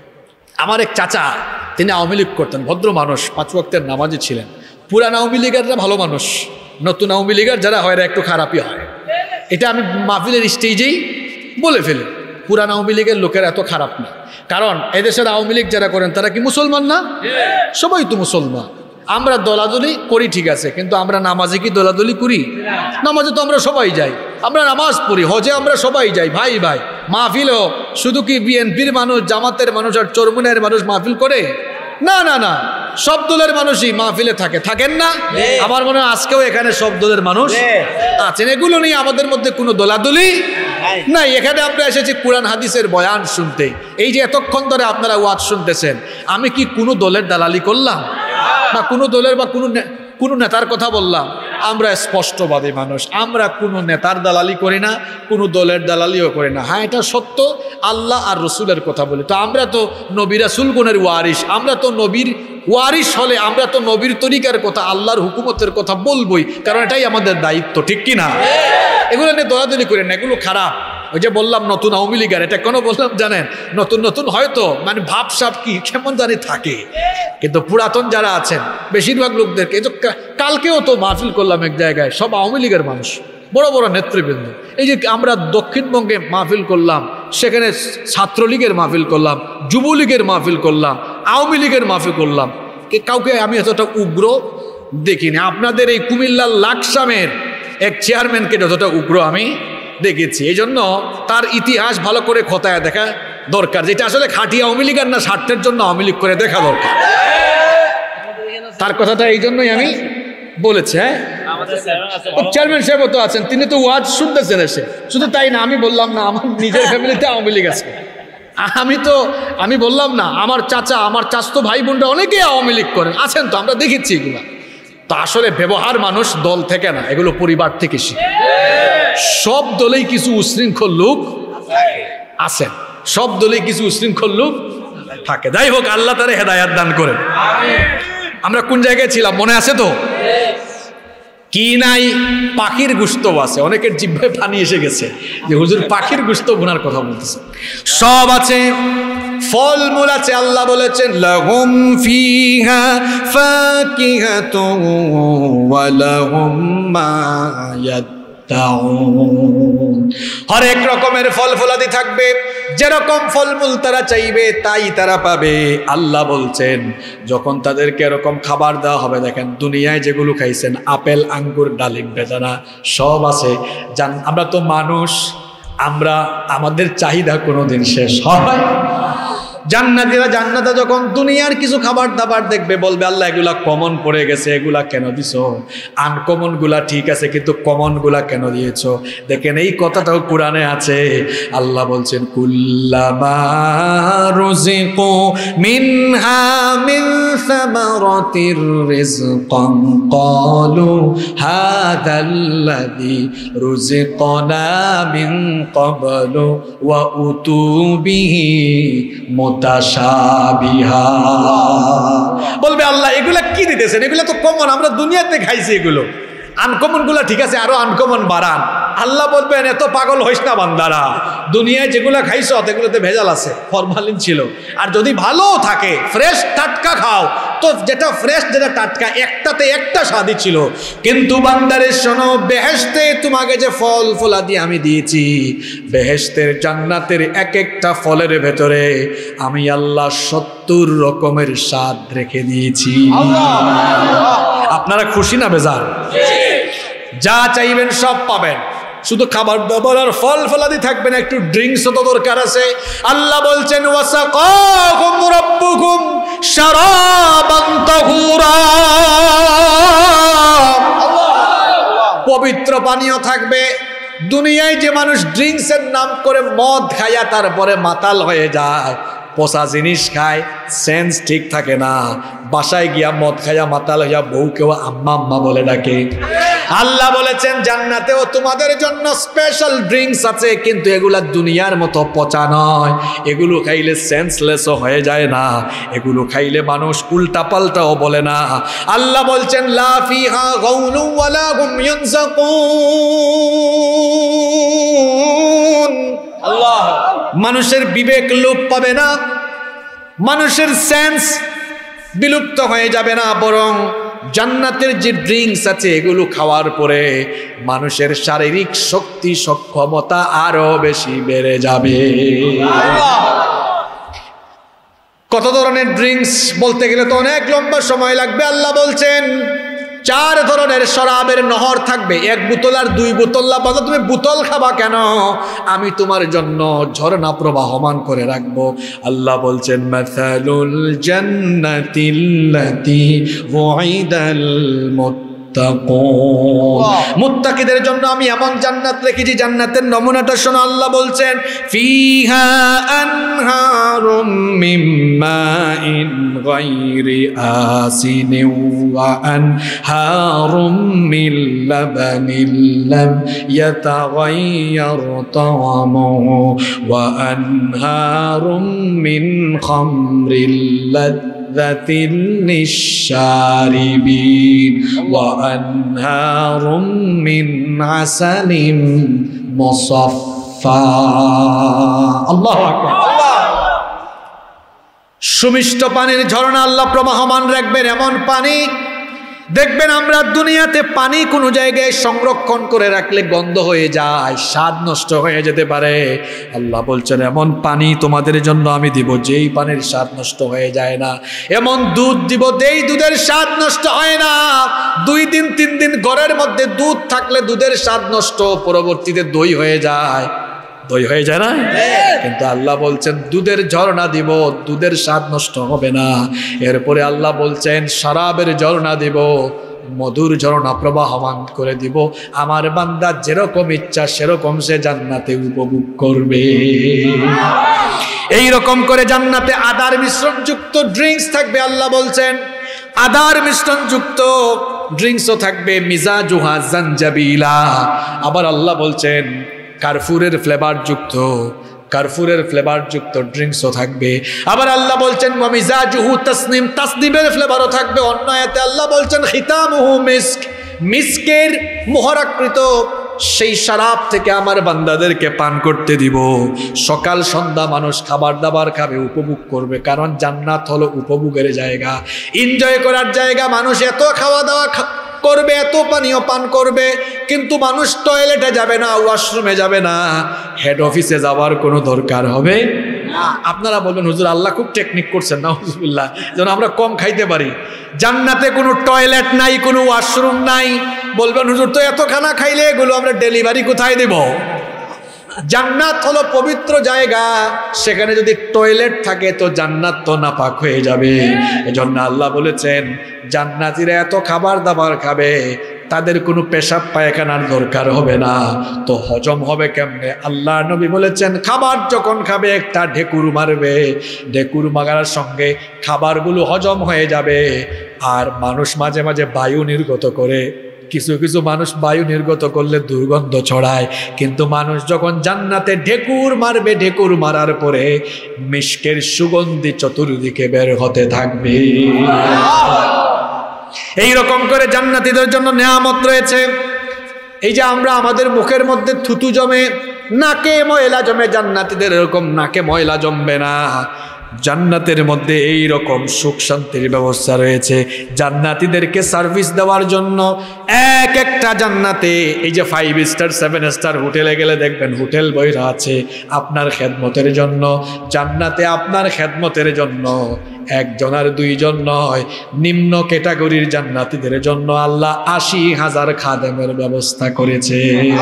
আমার এক চাচা, তিনি আওয়ামী লীগ করতেন, ভদ্র মানুষ, 5 ওয়াক্তের নামাজি ছিলেন। পুরান আওয়ামী লীগেররা ভালো মানুষ, নতুন আওয়ামী লীগের যারা হয় একটু খারাপই হয়। এটা আমি মাহফিলের স্টেজেই বলে ফেলি, পুরান আওয়ামী লীগের লোকেরা এত খারাপ না। কারণ এদেশের আওয়ামী লীগ যারা করেন তারা কি মুসলমান না? সবাই তো মুসলমান। আমরা দলাদলি করি ঠিক আছে, কিন্তু আমরা নামাজে কি দলাদলি করি? নামাজে তো আমরা সবাই যাই, আমরা নামাজ পড়ি, হজে আমরা সবাই যাই, ভাই ভাই। মাহফিলও শুধু কি বিএনপির মানুষ, জামাতের মানুষ আর চরমুনের মানুষ মাহফিল করে? না না না, সব দলের মানুষই মাহফিলে থাকেন না? আমার মনে হয় আজকেও এখানে সব দলের মানুষ আছেন। এগুলো নিয়ে আমাদের মধ্যে কোনো দলাদলি নাই। এখানে আমরা এসেছি কোরআন হাদিসের বয়ান শুনতে। এই যে এতক্ষণ ধরে আপনারা ওয়াজ শুনতেছেন, আমি কি কোনো দলের দালালি করলাম না কোনো দলের বা কোনো নেতার কথা বললাম? আমরা স্পষ্টবাদী মানুষ, আমরা কোনো নেতার দালালি করি না, কোনো দলের দালালিও করি না। হ্যাঁ, এটা সত্য, আল্লাহ আর রসুলের কথা বলি। তো আমরা তো নবী রাসূল গুণের ওয়ারিস, আমরা তো নবীর ওয়ারিস হলে আমরা তো নবীর তরিকার কথা, আল্লাহর হুকুমতের কথা বলবই, কারণ এটাই আমাদের দায়িত্ব, ঠিক কি না? এগুলো নিয়ে দলাদলি করেন না, এগুলো খারাপ। ওই যে বললাম নতুন আওয়ামী লীগের, এটা কেন বললাম জানেন? নতুন নতুন হয়তো মানে ভাবসাব কি কেমন জানি থাকে, কিন্তু পুরাতন যারা আছেন বেশিরভাগ লোকদেরকে, এই যে কালকেও তো মাহফিল করলাম এক জায়গায়, সব আওয়ামী লীগের মানুষ, বড় বড় নেতৃবৃন্দ। এই যে আমরা দক্ষিণবঙ্গে মাহফিল করলাম, সেখানে ছাত্রলীগের মাহফিল করলাম, যুবলীগের মাহফিল করলাম, আওয়ামী লীগের মাহফিল করলাম, কাউকে আমি এতটা উগ্র দেখিনি। আপনাদের এই কুমিল্লার লাকসামের এক চেয়ারম্যানকে যতটা উগ্র আমি দেখেছি। এই জন্য তার ইতিহাস ভালো করে খোঁতায় দেখা দরকার, যেটা আসলে খাঁটি আওয়ামী লীগ আর না স্বার্থের জন্য আওয়ামী লীগ করে দেখা দরকার। তার কথাটা এই জন্যই আমি বলেছি। হ্যাঁ, চেয়ারম্যান সাহেব তো আছেন, তিনি তো ওয়াজ শুনতেছেন এসে। শুধু তাই না, আমি বললাম না আমার নিজের ফ্যামিলিতে আওয়ামী লীগ আছে, আমি বললাম না আমার চাচা, আমার চাচতো ভাই বোনরা অনেকেই আওয়ামী লীগ করেন, আছেন তো, আমরা দেখেছি এগুলা। তো আসলে ব্যবহার মানুষ দল থেকে না, এগুলো পরিবার থেকে শিখে। সব দলেই কিছু উশৃঙ্খল লোক আছেন, সব দলেই কিছু উশৃঙ্খল লোক থাকে। যাই হোক, আল্লাহ তারে হেদায়াত দান করেন। আমরা কোন জায়গায় ছিলাম মনে আছে তো? কি নাই? পাখির গোশত আছে। অনেকের জিহ্বায় পানি এসে গেছে যে হুজুর পাখির গোশত গুনার কথা বলতেছে। সব আছে, ফলমূল আছে। আল্লাহ বলেছেন লাহুম ফিহা ফাকিহাতুন ওয়া লাহুম মা ইয়াদদাউন। হরেক রকমের ফল ফলাদি থাকবে, যেরকম ফলমূল তারা চাইবে তাই তারা পাবে। আল্লাহ বলছেন যখন তাদেরকে এরকম খাবার দেওয়া হবে, দেখেন দুনিয়ায় যেগুলো খাইছেন আপেল, আঙ্গুর, ডালিম, বেদানা সব আছে। আমরা তো মানুষ, আমরা আমাদের চাহিদা কোনোদিন শেষ হয়। জান্নাতীরা জান্নাতে যখন দুনিয়ার কিছু খাবার দাবার দেখবে বলবে আল্লাহ এগুলা কমন পড়ে গেছে, এগুলা কেন দিছো? আনকমন গুলা ঠিক আছে কিন্তু কমন গুলা কেন দিয়েছো? দেখেন এই কথাটাও কোরআনে আছে। আল্লাহ বলছেন কুল্লামা রুজিকু মিনহা মিন সামারাতির রিজকান ক্বালু হাযাল্লাযী রুজিকনা মিন ক্বাবলু ওয়া উতু বিহি মুতাশাবিহা। বলবে আল্লাহ এগুলা কি দিতেছেন? এগুলা তো কমন, আমরা দুনিয়াতে খাইছি, এগুলো আনকমন গুলা ঠিক আছে, আরো আনকমন বাড়ান। আল্লাহ বলবেন এত পাগল হইস না বান্দারা, দুনিয়ায় যেগুলা খাইছো এগুলোতে ভেজাল আছে, ফরমালিন ছিল। আর যদি ভালো থাকে ফ্রেশ টাটকা খাও তো যেটা ফ্রেশ, যেটা টাটকা, একটাতে একটা স্বাদই ছিল। কিন্তু বান্দারে শোনো, বেহেশতে তোমাকে যে ফল ফলাদি আমি দিয়েছি, বেহেশতের জান্নাতের এক একটা ফলের ভেতরে আমি আল্লাহ 70 রকমের স্বাদ রেখে দিয়েছি। আপনারা খুশি না বেজার? যা চাইবেন সব পাবেন, শুধু খাবার দাবার আর ফল ফলাদি থাকবে না, একটু ড্রিঙ্কসও তো দরকার আছে। আল্লাহ বলছেন ওয়াসাকাকুম রাব্বুকুম শারাবান তাহুরা, পবিত্র পানীয় থাকবে। দুনিয়ায় যে মানুষ ড্রিঙ্কসের নাম করে মদ খায়া তারপরে মাতাল হয়ে যায়, পচা জিনিস খায়, সেন্স ঠিক থাকে না, বাসায় গিয়া মদ খায়া মাতাল হইয়া বউকেও আম্মা আম্মা বলে ডাকে। আল্লাহ বলেছেন জান্নাতেও তোমাদের জন্য স্পেশাল ড্রিঙ্কস আছে, কিন্তু এগুলা দুনিয়ার মতো পচা নয়। এগুলো খাইলে সেন্সলেসও হয়ে যায় না, এগুলো খাইলে মানুষ উল্টা পাল্টাও বলে না। আল্লাহ বলছেন লা ফিহা গাউলু ওয়ালা হুম ইউনজাকুন, আল্লাহ মানুষের বিবেক লোপ পাবে না, মানুষের সেন্স বিলুপ্ত হয়ে যাবে না, বরং জান্নাতের যে ড্রিঙ্কস আছে এগুলো খাওয়ার পরে মানুষের শারীরিক শক্তি সক্ষমতা আরো বেশি বেড়ে যাবে। কত ধরনের ড্রিঙ্কস বলতে গেলে তো অনেক লম্বা সময় লাগবে। আল্লাহ বলছেন 4 ধরনের শরাবের নহর থাকবে, 1 বোতল আর 2 বোতল। বাবা তুমি বোতল খাবা কেন? আমি তোমার জন্য ঝর্ণা প্রবাহমান করে রাখবো। আল্লাহ বলছেন মাসালুল জান্নাতিল্লাতী ওয়াইদাল মুত্তাকিদের জন্য আমি এমন জান্নাত রেখেছি, জান্নাতের নমুনাটা শোনো। আল্লাহ বলছেন ফিহা আনহারুম মিন মাইন গায়রি আসিনিন ওয়া আনহারুম মিন লাবানিন লাম ইয়াতাগায়্যার তা'আমুহু ওয়া আনহারুম মিন খামরিল للشاربين وأنهار من عسل مصفى الله أكبر। সুমিষ্ট পানির ঝর্ণা আল্লাহ প্রবাহমান রাখবেন, এমন পানি দেখবেন আমরা দুনিয়াতে পানি কোনো জায়গায় সংরক্ষণ করে রাখলে গন্ধ হয়ে যায়, স্বাদ নষ্ট হয়ে যেতে পারে। আল্লাহ বলছেন এমন পানি তোমাদের জন্য আমি দিব যেই পানির স্বাদ নষ্ট হয়ে যায় না, এমন দুধ দিব যেই দুধের স্বাদ নষ্ট হয় না। 2 দিন 3 দিন ঘরের মধ্যে দুধ থাকলে দুধের স্বাদ নষ্ট, পরবর্তীতে দই হয়ে যায়, দই হয়ে যায় না? কিন্তু আল্লাহ বলছেন দুধের ঝর্ণা দিব, দুধের স্বাদ নষ্ট হবে না। এরপরে আল্লাহ বলছেন শরাবের ঝর্ণা দিব, মধুর ঝর্ণা প্রবাহমান করে দিব। আমার বান্দা যেরকম ইচ্ছা সেরকম সে জান্নাতে উপভোগ করবে। এই রকম করে জান্নাতে আদার মিশ্রণ যুক্ত ড্রিঙ্কস থাকবে। আল্লাহ বলছেন আদার মিশ্রণ যুক্ত ড্রিঙ্কসও থাকবে, মিজাজুহা জানজাবিলা। আবার আল্লাহ বলছেন কার্ফুরের ফ্লেভার যুক্ত ড্রিঙ্কসও থাকবে। আবার আল্লাহ বলছেন মিজাজুহু তাসনিম, তাসনিমের ফ্লেভারও থাকবে। অন্য আয়াতে আল্লাহ বলছেন খিতামুহু মিস্ক, মিস্কের মোহরাকৃত সেই শরাব থেকে আমার বান্দাদেরকে পান করতে দিব। সকাল সন্ধ্যা মানুষ খাবার দাবার খাবে, উপভোগ করবে, কারণ জান্নাত হলো উপভোগের জায়গা, এনজয় করার জায়গা। মানুষ এত খাওয়া দাওয়া করবে, এত পানীয় পান করবে, কিন্তু মানুষ টয়লেটে যাবে না, ওয়াশরুমে যাবে না, হেড অফিসে যাওয়ার কোনো দরকার হবে না। আপনারা বলবেন হুজুর আল্লাহ খুব টেকনিক করছেন, নাউজুবিল্লাহ, যেন আমরা কম খাইতে পারি। জান্নাতে কোনো টয়লেট নাই, কোনো ওয়াশরুম নাই। বলবেন হুজুর তো এত খানা খাইলে এগুলো আমরা ডেলিভারি কোথায় দেব? জান্নাত হলো পবিত্র জায়গা, সেখানে যদি টয়লেট থাকে তো জান্নাত তো নাপাক হয়ে যাবে। এজন্য আল্লাহ বলেছেন জান্নাতীরা এত খাবার দাবার খাবে, তাদের কোনো পেশাব পায়খানার দরকার হবে না। তো হজম হবে কেমনে? আল্লাহ নবী বলেছেন খাবার যখন খাবে একটা ঢেকুর মারবে, ঢেকুর মারার সঙ্গে খাবারগুলো হজম হয়ে যাবে। আর মানুষ মাঝে মাঝে বায়ু নির্গত করে, কিছু কিছু মানুষ বায়ু নির্গত করলে দুর্গন্ধ ছড়ায়, কিন্তু মানুষ যখন জান্নাতে ঢেকুর মারবে, ঢেকুর মারার পরে মিশকের সুগন্ধি চতুর্দিকে বের হতে থাকবে। এই রকম করে জান্নাতীদের জন্য নেয়ামত রয়েছে। এই যে আমরা আমাদের মুখের মধ্যে থুতু জমে, নাকে ময়লা জমে, জান্নাতীদের এরকম নাকে ময়লা জমবে না। জান্নাতের মধ্যে এই রকম সুখ শান্তির ব্যবস্থা রয়েছে। জান্নাতীদেরকে সার্ভিস দেওয়ার জন্য এক একটা জান্নাতে, এই যে 5 স্টার 7 স্টার হোটেলে গেলে দেখবেন হোটেল বইরা আছে আপনার খেদমতের জন্য। জান্নাতে আপনার খেদমতের জন্য একজন আর দুইজন নয়, নিম্ন ক্যাটাগরির জান্নাতীদের জন্য আল্লাহ 80,000 খাদেমের ব্যবস্থা করেছে।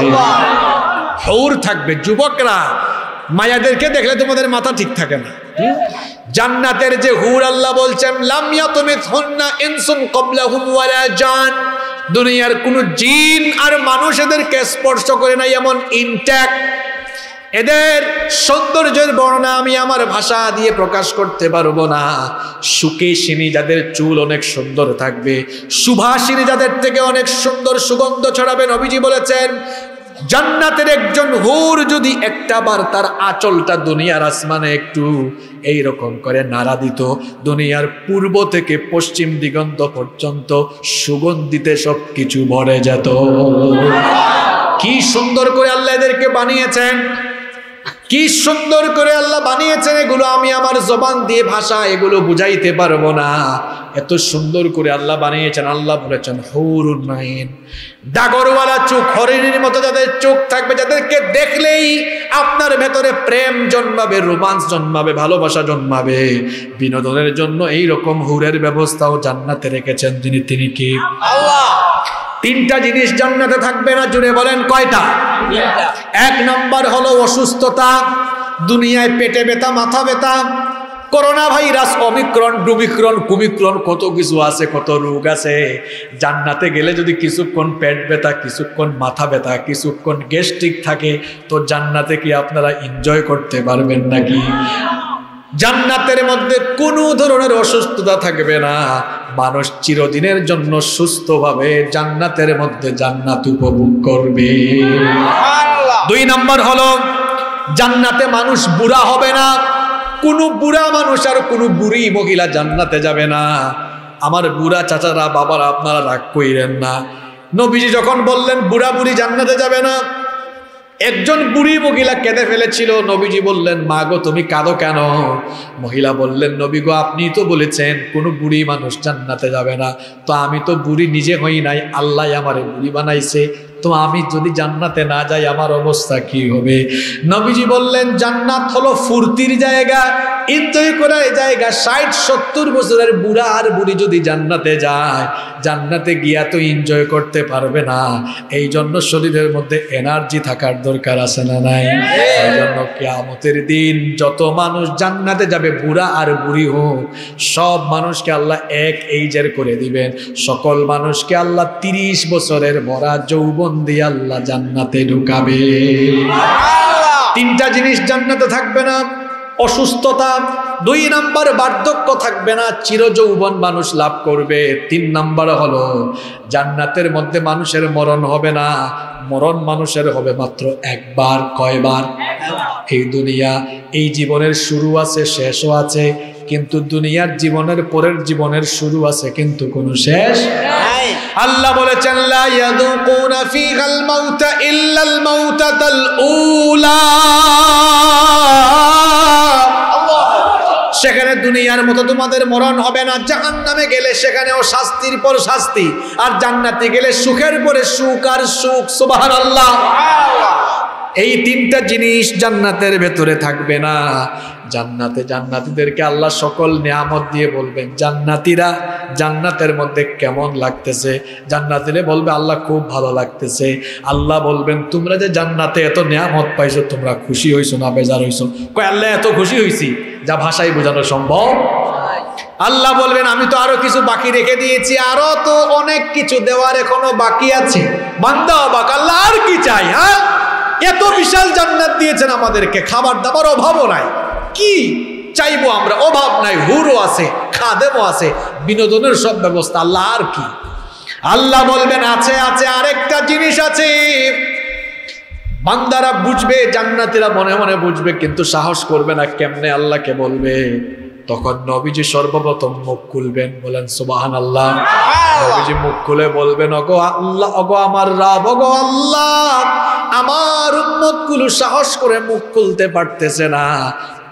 হুর থাকবে, যুবকরা মায়াদেরকে দেখলে তোমাদের মাথা ঠিক থাকে না। জান্নাতের যে হুর আল্লাহ বলছেন লাম ইয়াতুমিথুন্না ইনসুন ক্বাবলাহুম ওয়ালা জান, দুনিয়ার কোন জিন আর মানুষ এদেরকে স্পর্শ করে নাই, এমন ইনট্যাক্ট। এদের সৌন্দর্যের বর্ণনা আমি আমার ভাষা দিয়ে প্রকাশ করতে পারবো না। সুকেশিনী, যাদের চুল অনেক সুন্দর থাকবে, সুভাষিনী, যাদের থেকে অনেক সুন্দর সুগন্ধ ছড়াবে। নবীজি বলেছেন জান্নাতের একজন হুর যদি একটা বার তার আঁচলটা দুনিয়ার আসমানে একটু এই রকম করে নাড়া দিত, দুনিয়ার পূর্ব থেকে পশ্চিম দিগন্ত পর্যন্ত সুগন্ধিতে সবকিছু ভরে যেত। কি সুন্দর করে আল্লাহ এদেরকে বানিয়েছেন, কি সুন্দর করে আল্লাহ বানিয়েছেন, এগুলো আমি আমার জবান দিয়ে ভাষা এগুলো বুঝাইতে পারবো না। এত সুন্দর করে আল্লাহ বানিয়েছেন। আল্লাহ বলেছেন হুরুন আইন, ডাগরওয়ালা চোখ, হরিণীর মতো যাদের চোখ থাকবে, যাদেরকে দেখলেই আপনার ভেতরে প্রেম জন্মাবে, রোমান্স জন্মাবে, ভালোবাসা জন্মাবে। বিনোদনের জন্য এই রকম হুরের ব্যবস্থাও জান্নাতে রেখেছেন তিনি কি? আল্লাহ। 3টা জিনিস জান্নাতে থাকবে না, জুড়ে বলেন কয়টা? 1 নম্বর হলো অসুস্থতা। দুনিয়ায় পেটে ব্যথা, মাথা ব্যথা, করোনা ভাইরাস, অমিক্রন, ডুমিক্রন, কুমিক্রন, কত কিছু আছে, কত রোগ আছে। জান্নাতে গেলে যদি কিছুক্ষণ পেট ব্যথা, কিছুক্ষণ মাথা ব্যথা, কিছুক্ষণ গ্যাস্ট্রিক থাকে, তো জান্নাতে কি আপনারা এনজয় করতে পারবেন নাকি? জান্নাতের মধ্যে কোনো ধরনের অসুস্থতা থাকবে না। মানুষ চিরদিনের জন্য সুস্থভাবে জান্নাতের মধ্যে জান্নাত উপভোগ করবে। 2 নম্বর হলো জান্নাতে মানুষ বুড়া হবে না। কোনো বুড়া মানুষ আর কোনো বুড়ি মহিলা জান্নাতে যাবে না। আমার বুড়া চাচারা, বাবারা, আপনারা রাগ কইরেন না। নবীজি যখন বললেন বুড়া বুড়ি জান্নাতে যাবে না, একজন বুড়ি মহিলা কেঁদে ফেলেছিল। নবীজি বললেন মা গো তুমি কাঁদো কেন? মহিলা বললেন নবী গো আপনি তো বলেছেন কোনো বুড়ি মানুষ জান্নাতে যাবে না, তো আমি তো বুড়ি নিজে হই নাই, আল্লাহ আমারে বুড়ি বানাইছে, তো আমি যদি জান্নাতে না যাই আমার অবস্থা কি হবে? নবীজি বললেন জান্নাত হলো ফুর্তির জায়গা, এনজয় করার জায়গা। 60-70 বছরের বুড়া আর বুড়ি যদি জান্নাতে যায়, জান্নাতে গিয়া তো এনজয় করতে পারবে না। এই জন্য শরীরের মধ্যে এনার্জি থাকার দরকার আছে না নাই? এই জন্য কিয়ামতের দিন যত মানুষ জান্নাতে যাবে, বুড়া আর বুড়ি হোক, সব মানুষকে আল্লাহ এক এইজের করে দিবেন। সকল মানুষকে আল্লাহ 30 বছরের ভরা যৌবন দিয়ে আল্লাহ জান্নাতে ঢুকাবে। 3টা জিনিস জান্নাতে থাকবে না, অসুস্থতা। 2 নম্বর বার্ধক্য থাকবে না, চিরযৌবন মানুষ লাভ করবে। 3 নম্বর হলো জান্নাতের মধ্যে মানুষের মরণ হবে না। মরণ মানুষের হবে মাত্র একবার। কয়বার? এই দুনিয়া, এই জীবনের শুরু আছে, শেষও আছে, কিন্তু দুনিয়ার জীবনের পরের জীবনের শুরু আছে, কিন্তু কোনো শেষ নাই। আল্লাহ বলেছেন লা ইয়াযুকুনা ফীহাল মাউতা ইল্লাল মাউতাতাল উলা। সেখানে দুনিয়ার মতো তোমাদের মরণ হবে না। জাহান্নামে গেলে সেখানেও শাস্তির পর শাস্তি, আর জান্নাতে গেলে সুখের পরে সুখ আর সুখ। সুবহানাল্লাহ। এই 3টা জিনিস জান্নাতের ভেতরে থাকবে না। জান্নাতে জান্নাতীদেরকে আল্লাহ সকল নিয়ামত দিয়ে বলবেন জান্নাতীরা জান্নাতের মধ্যে কেমন লাগতেছে? জান্নাতীরা বলবে আল্লাহ খুব ভালো লাগতেছে। আল্লাহ বলবেন তোমরা যে জান্নাতে এত নিয়ামত পাইছো, তোমরা খুশি হইছো না বেজার হইছো? কয় আল্লাহ এত খুশি হইছি যা ভাষায় বোঝানো সম্ভব। আল্লাহ বলবেন আমি তো আরো কিছু বাকি রেখে দিয়েছি, আরো তো অনেক কিছু দেওয়ার এখনো বাকি আছে। বান্দা অবাক, আল্লাহ আর কি চাই? হ্যাঁ, এত বিশাল জান্নাত দিয়েছেন আমাদেরকে, খাবার দাবার অভাবও নাই, কি চাইবো আমরা? অভাব নাই, হুরও আছে, খাদেমও আছে, বিনোদনের সব ব্যবস্থা। আল্লাহ আর কি? আল্লাহ বলবেন আছে আছে, আরেকটা জিনিস আছে। বান্দারা বুঝবে, জান্নাতীরা মনে মনে বুঝবে, কিন্তু সাহস করবে না। কেমনে আল্লাহকে বলবে? তখন নবীজি সর্বপ্রথম মুখ খুলবেন। বলেন সুবহানাল্লাহ। নবীজি মুখ খুলে বলবেন ওগো আল্লাহ, ওগো আমার রব, ওগো আল্লাহ, আমার উম্মতগুলো সাহস করে মুখ খুলতে পারতেছে না,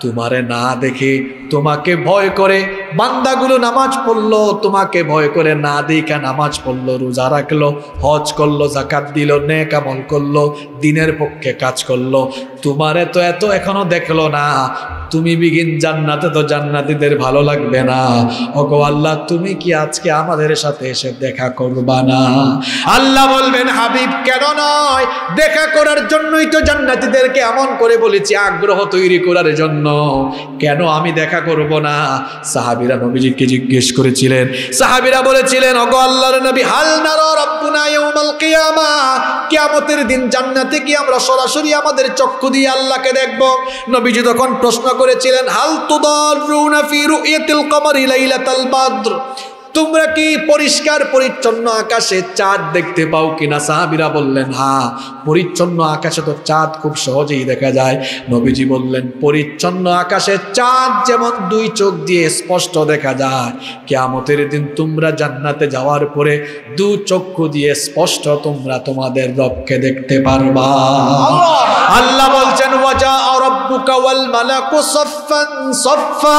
তোমারে না দেখে তোমাকে ভয় করে বান্দাগুলো নামাজ পড়লো, তোমাকে ভয় করে না দেখা নামাজ পড়লো, রোজা রাখলো, হজ করলো, যাকাত দিল, নেক আমল করলো, দিনের পক্ষে কাজ করলো, তোমারে তো এত এখনো দেখলো না, তুমি বিগিন জান্নাতে, তো জান্নাতীদের ভালো লাগবে না। ওগো আল্লাহ, তুমি কি আজকে আমাদের সাথে এসে দেখা করবা না? আল্লাহ বলবেন, হাবিব কেন নয়, দেখা করার জন্যই তো জান্নাতীদেরকে এমন করে বলেছি, আগ্রহ তৈরি করার জন্য। কেন আমি দেখা করব না? সাহাবীরা নবীজিকে জিজ্ঞেস করেছিলেন, সাহাবীরা বলেছিলেন, ওগো আল্লাহর নবী, হাল নারা রাব্বুনা ইয়াউমাল কিয়ামা, কিয়ামতের দিন জান্নাতে কি আমরা সরাসরি আমাদের চক্ষু দিয়ে আল্লাহকে দেখব? নবীজি তখন প্রশ্ন করেছিলেন, হাল তুদারুনা ফি রুয়াতিল কমারি লাইলাতাল বাদর, তোমরা কি পরিষ্কার পরিচ্ছন্ন আকাশে চাঁদ দেখতে পাও কিনা? সাহাবীরা বললেন, হ্যাঁ, পরিচ্ছন্ন আকাশে তো চাঁদ খুব সহজেই দেখা যায়। নবীজি বললেন, পরিচ্ছন্ন আকাশে চাঁদ যেমন দুই চোখ দিয়ে স্পষ্ট দেখা যায়, কিয়ামতের দিন তোমরা জান্নাতে যাওয়ার পরে দু চক্ষু দিয়ে স্পষ্ট তোমরা তোমাদের রবকে দেখতে পারবা। আল্লাহ বলছেন, ওয়াজা রাব্বুকা ওয়াল মালাকু সাফফান সাফফা,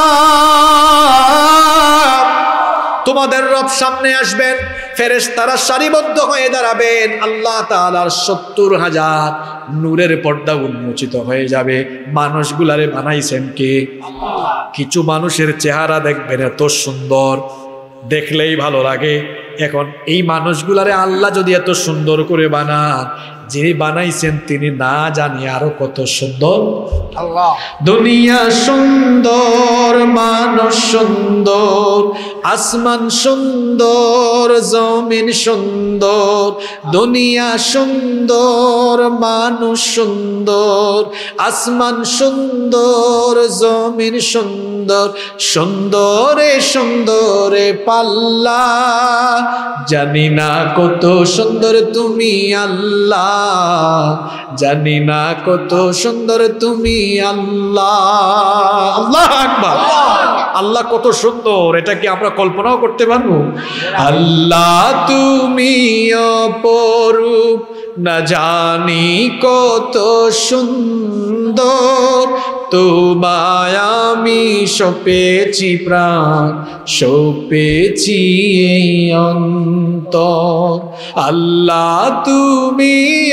তোমাদের রব সামনে আসবেন, ফেরেশতারা সারিবদ্ধ হয়ে দাঁড়াবেন, আল্লাহ তাআলার ৭০,০০০ নূরের পর্দা উন্মোচিত হয়ে যাবে। মানুষগুলারে বানাইছেন কে? কিছু মানুষের চেহারা দেখবেন এত সুন্দর, দেখলেই ভালো লাগে। এখন এই মানুষগুলারে আল্লাহ যদি এত সুন্দর করে বানান, যিনি বানাইছেন তিনি না জানি আরো কত সুন্দর। আল্লাহ, দুনিয়া সুন্দর, মানুষ সুন্দর, আসমান সুন্দর, জমিন সুন্দর, দুনিয়া সুন্দর, মানুষ সুন্দর, আসমান সুন্দর, জমিন সুন্দর, সুন্দরে সুন্দরে পাল্লা, জানি না কত সুন্দর তুমি আল্লাহ, জানি না কত সুন্দর তুমি আল্লাহ। আল্লাহু আকবার। আল্লাহ কত সুন্দর, এটা কি আমরা কল্পনাও করতে পারবো? আল্লাহ তুমি অপরূপ, না জানি কত সুন্দর, তোমায় আমি সপেছি প্রাণ, সপেছি এই অন্তর। আল্লাহ তুমি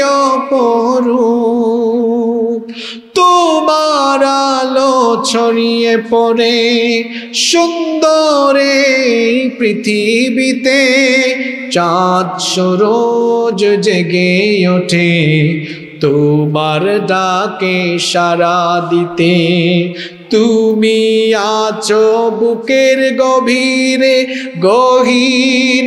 অপরূপ, তোমার আলো ছড়িয়ে পড়ে সুন্দরে পৃথিবীতে, চাঁদ সরোজ জেগে ওঠে তোমার ডাকে সাড়া দিতে। তুমি আছো বুকের গভীরে, গহীন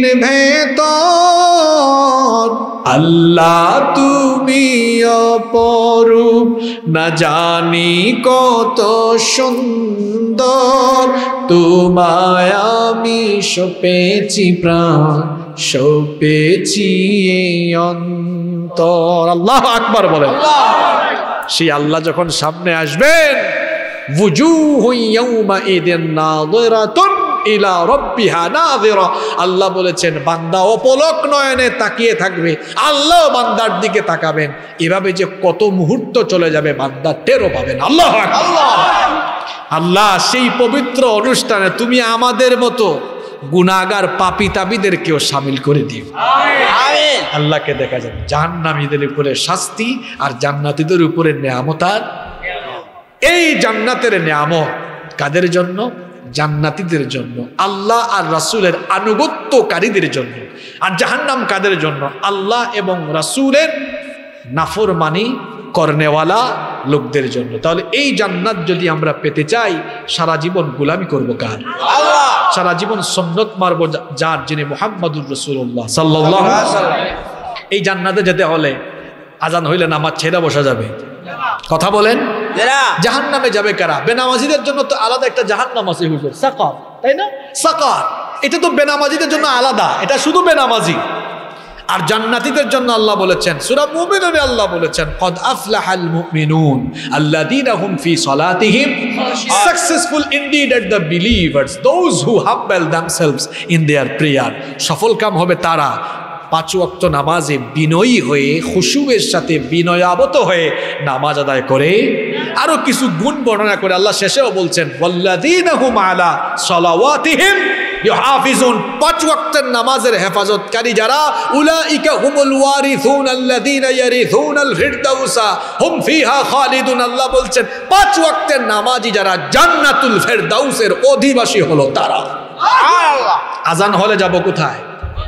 ভেতর, আল্লাহ তুমি অপরূপ, না জানি কত সুন্দর, তোমায় আমি সপেছি প্রাণ, সপেছি এই অন্তর। আল্লাহু আকবার বলেন। সেই আল্লাহ যখন সামনে আসবেন, ওয়াজুহু ইয়াউমাইদিন নাযিরাতুন ইলা রাব্বিহা নাযিরা, আল্লাহ বলেছেন বান্দা অপলক নয়নে তাকিয়ে থাকবে, আল্লাহ বান্দার দিকে তাকাবেন, এভাবে যে কত মুহূর্ত চলে যাবে বান্দা টেরও পাবেন। আল্লাহু আকবার। আল্লাহ সেই পবিত্র অনুষ্ঠানে তুমি আমাদের মতো গুনাহগার পাপী তাবিদেরকেও শামিল করে দিও। আমিন। আল্লাহকে দেখা যাবে, জাহান্নামীদের উপরে শাস্তি আর জান্নাতীদের উপরে নেয়ামত। আর এই জান্নাতের নেয়ামত কাদের জন্য? জান্নাতীদের জন্য, আল্লাহ আর রাসূলের আনুগত্যকারীদের জন্য। আর জাহান্নাম কাদের জন্য? আল্লাহ এবং রাসূলের নাফরমানি করনেওয়ালা লোকদের জন্য। তাহলে এই জান্নাত যদি আমরা পেতে চাই, সারা জীবন গোলামি করব কার? আল্লাহ। সারা জীবন সুন্নাত মারব যার, যিনি মুহাম্মাদুর রাসূলুল্লাহ সাল্লাল্লাহু আলাইহি ওয়াসাল্লাম। এই জান্নাতে যেতে হলে আজান হইলে নামাজ ছেড়ে বসা যাবে? কথা বলেন। জাহান্নামে যাবে কারা? বেনামাজিদের জন্য তো আলাদা একটা জাহান্নাম আছে, হুজুর, সাকার, তাই না? সাকার, এটা তো বেনামাজিদের জন্য আলাদা, এটা শুধু বেনামাজি। আর জান্নাতীদের জন্য আল্লাহ বলেছেন, সূরা মুমিনুনে আল্লাহ বলেছেন, কদ আফলাহাল মুমিনুন আল্লাযীনা হুম ফি সালাতিহিম successful indeed are the believers, those who humble themselves in their prayer. সফলকাম হবে তারা 5 ওয়াক্ত নামাজে বিনয়ী হয়ে, খুশুয়ের সাথে বিনয়াবত হয়ে নামাজ আদায় করে। আরো কিছু গুণ বর্ণনা করে আল্লাহ শেষেও বলছেন ওয়াল্লাযীনা হুম আলা সালাওয়াতিহিম ইউহাফিজুন, 5 ওয়াক্তের নামাজের হেফাজতকারী যারা, উলাইকা হুমুল ওয়ারিসুন আল্লাযীনা ইয়ারিসুনাল ফিরদাউসা হুম ফিহা খালিদুন। আল্লাহ বলছেন 5 ওয়াক্তের নামাজি যারা জান্নাতুল ফিরদাউসের অধিবাসী হলো তারা। সুবহানাল্লাহ। আজান হলে যাব কোথায়?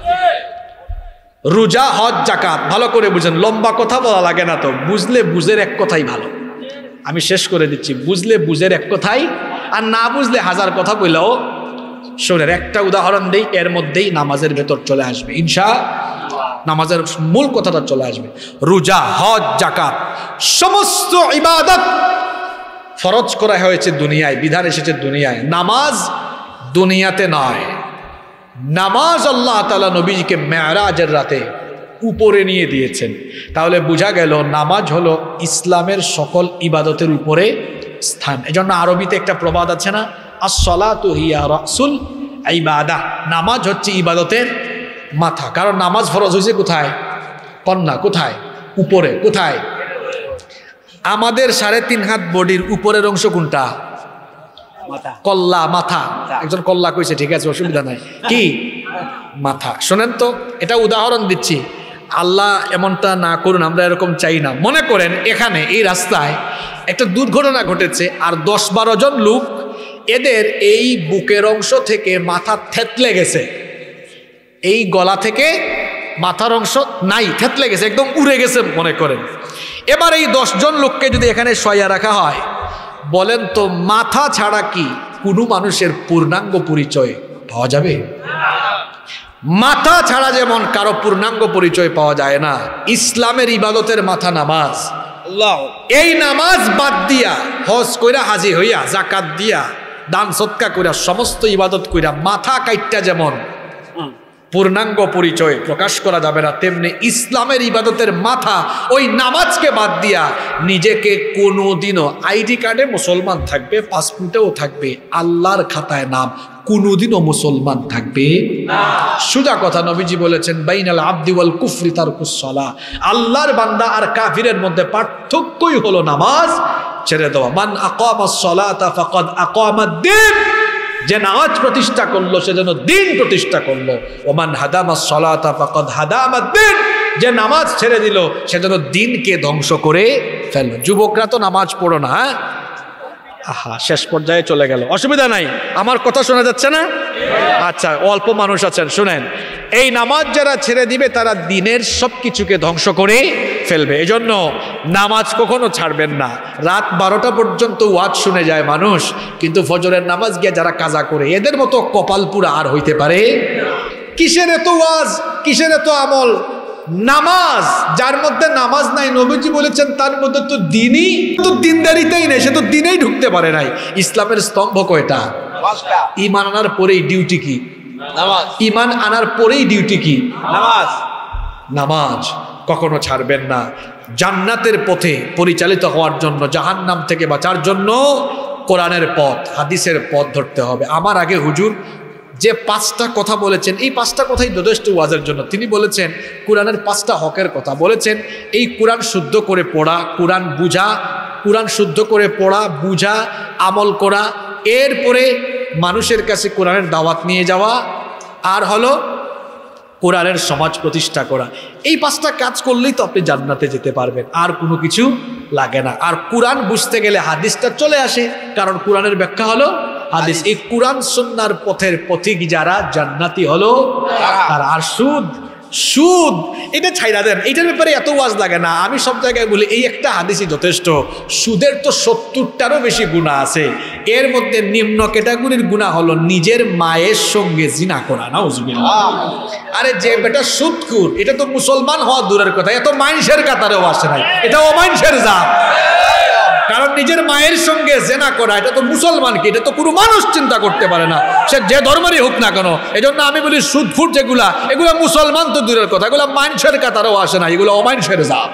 রোজা, হজ, যাকাত। ভালো করে বুঝেন, লম্বা কথা বলা লাগে না তো, বুঝলে বুঝের এক কথাই ভালো। আমি শেষ করে দিচ্ছি, বুঝলে বুঝের এক কথাই, আর না বুঝলে হাজার কথা বললেও শোনেন। একটা উদাহরণ দেই, এর মধ্যেই নামাজের ভেতর চলে আসবে ইনশাআল্লাহ, নামাজের মূল কথাটা চলে আসবে। রোজা, হজ, যাকাত সমস্ত ইবাদত ফরজ করা হয়েছে দুনিয়ায়, বিধান এসেছে দুনিয়ায়। নামাজ দুনিয়াতে নয়। নামাজ আল্লাহ তাআলা নবীজিকে মেরাজের রাতে উপরে নিয়ে দিয়েছেন। তাহলে বোঝা গেল নামাজ হলো ইসলামের সকল ইবাদতের উপরে স্থান। এজন্য আরবিতে একটা প্রবাদ আছে না, আস-সালাতু হিয়া রাসুল ইবাদাহ, নামাজ হচ্ছে ইবাদতের মাথা। কারণ নামাজ ফরজ হয়েছে কোথায়? কন্যা কোথায়? উপরে। কোথায়? আমাদের 3.5 হাত বডির উপরের অংশ কোনটা? কল্লা, মাথা। একজন কল্লা কইছে, ঠিক আছে, অসুবিধা নাই। কি? মাথা। শোনেন তো, এটা উদাহরণ দিচ্ছি, আল্লাহ এমনটা না করুন, আমরা এরকম চাই না। মনে করেন এখানে এই রাস্তায় একটা দুর্ঘটনা ঘটেছে, আর 10-12 জন লোক এদের এই বুকের অংশ থেকে মাথা থেতলে গেছে, এই গলা থেকে মাথার অংশ নাই, থেতলে গেছে, একদম উড়ে গেছে মনে করেন। এবার এই 10 জন লোককে যদি এখানে শোয়া রাখা হয়, বলেন তো মাথা ছাড়া কি কোনো মানুষের পূর্ণাঙ্গ পরিচয় পাওয়া যাবে? মাথা ছাড়া যেমন কারো পূর্ণাঙ্গ পরিচয় পাওয়া যায় না, ইসলামের ইবাদতের মাথা নামাজ। এই নামাজ বাদ দিয়া, হজ কইরা, হাজি হইয়া, যাকাত দিয়া, দান সদকা কইরা, সমস্ত ইবাদত কইরা মাথা কাইটটা যেমন পূর্ণাঙ্গ পরিচয় প্রকাশ করা যাবে না, তেমনি ইসলামের ইবাদতের মাথা ওই নামাজকে বাদ দিয়া নিজেকে কোনোদিনও, আইডি কার্ডে মুসলমান থাকবে, পাসপোর্টেও থাকবে, আল্লাহর খাতায় নাম কোনোদিনও মুসলমান থাকবে না। সোজা কথা, নবীজি বলেছেন বাইনাল আবদি ওয়াল কুফরি তারকুস সালাহ, আল্লাহর বান্দা আর কাফিরের মধ্যে পার্থক্যই হলো নামাজ ছেড়ে দেওয়া। মান আকামাস সালাতা ফাকাদ আকামাদ-দ্বীন, যে নামাজ প্রতিষ্ঠা করলো সে যেন দিন প্রতিষ্ঠা করলো। ওমান হাদামাস সালাতা ফাকাদ হাদামাদ-দ্বীন, যে নামাজ ছেড়ে দিল সে যেন দিনকে ধ্বংস করে ফেললো। যুবকরা তো নামাজ পড়ো না, আহা, শেষ পর্যায়ে চলে গেল, অসুবিধা নাই, আমার কথা শোনা যাচ্ছে না? আচ্ছা, অল্প মানুষ আছেন, শুনেন। এই নামাজ যারা ছেড়ে দিবে তারা দিনের সব কিছুকে ধ্বংস করে ফেলবে। এজন্য নামাজ কখনো ছাড়বেন না। রাত 12টা পর্যন্ত ওয়াজ শুনে যায় মানুষ, কিন্তু ফজরের নামাজ গিয়ে যারা কাজা করে, এদের মতো কপাল পুরা আর হইতে পারে? কিসের এত ওয়াজ, কিসের এত আমল? নামাজ যার মধ্যে নামাজ নাই, নবীজি বলেছেন তার মধ্যে তো দিনই, তো দিনদারিতেই নেই, সে তো দিনেই ঢুকতে পারে নাই। ইসলামের স্তম্ভ কয়টা? ঈমান আনার পরেই ডিউটি কি? নামাজ। ঈমান আনার পরেই ডিউটি কি? নামাজ। নামাজ কখনো ছাড়বেন না। জান্নাতের পথে পরিচালিত হওয়ার জন্য, জাহান্নাম থেকে বাঁচার জন্য কোরআনের পথ, হাদিসের পথ ধরতে হবে। আমার আগে হুজুর যে 5টা কথা বলেছেন, এই 5টা কথাই যথেষ্ট ওয়াজের জন্য। তিনি বলেছেন কোরআনের 5টা হকের কথা বলেছেন। এই কোরআন শুদ্ধ করে পড়া, কোরআন বুঝা, কোরআন শুদ্ধ করে পড়া, বুঝা, আমল করা, এরপরে মানুষের কাছে কোরআনের দাওয়াত নিয়ে যাওয়া, আর হলো কোরআনের সমাজ প্রতিষ্ঠা করা। এই 5টা কাজ করলেই তো আপনি জান্নাতে যেতে পারবেন, আর কোনো কিছু লাগে না। আর কোরআন বুঝতে গেলে হাদিসটা চলে আসে, কারণ কোরআনের ব্যাখ্যা হলো হাদিস। এই কোরআন সুন্নাহর পথের পথিক যারা জান্নাতি হলো তারা। আর সুদ, সুদ এটা ছাইরা দেন, এটার ব্যাপারে এত ওয়াজ লাগে না। আমি সব জায়গায় বলি এই একটা হাদিসই যথেষ্ট। সুদের তো 70টারও বেশি গুনাহ আছে, এর মধ্যে নিম্ন ক্যাটাগরির গুনাহ হলো নিজের মায়ের সঙ্গে জিনা করা। নাউজুবিল্লাহ। আরে যে বেটা সুদখোর, এটা তো মুসলমান হওয়া দূরের কথা, এত মাইনসের কাতারেও আসে নাই, এটা অমাইনসের জাত। কারণ নিজের মায়ের সঙ্গে জেনা করা, এটা তো মুসলমান কি, এটা তো কোনো মানুষ চিন্তা করতে পারে না, সে যে ধর্মেরই হোক না কেন। এজন্য আমি বলি সুদখোর যেগুলা, এগুলা মুসলমান তো দূরের কথা, এগুলা মাইনসের কাতারেও আসে না, এগুলো অমাইনসের জাত।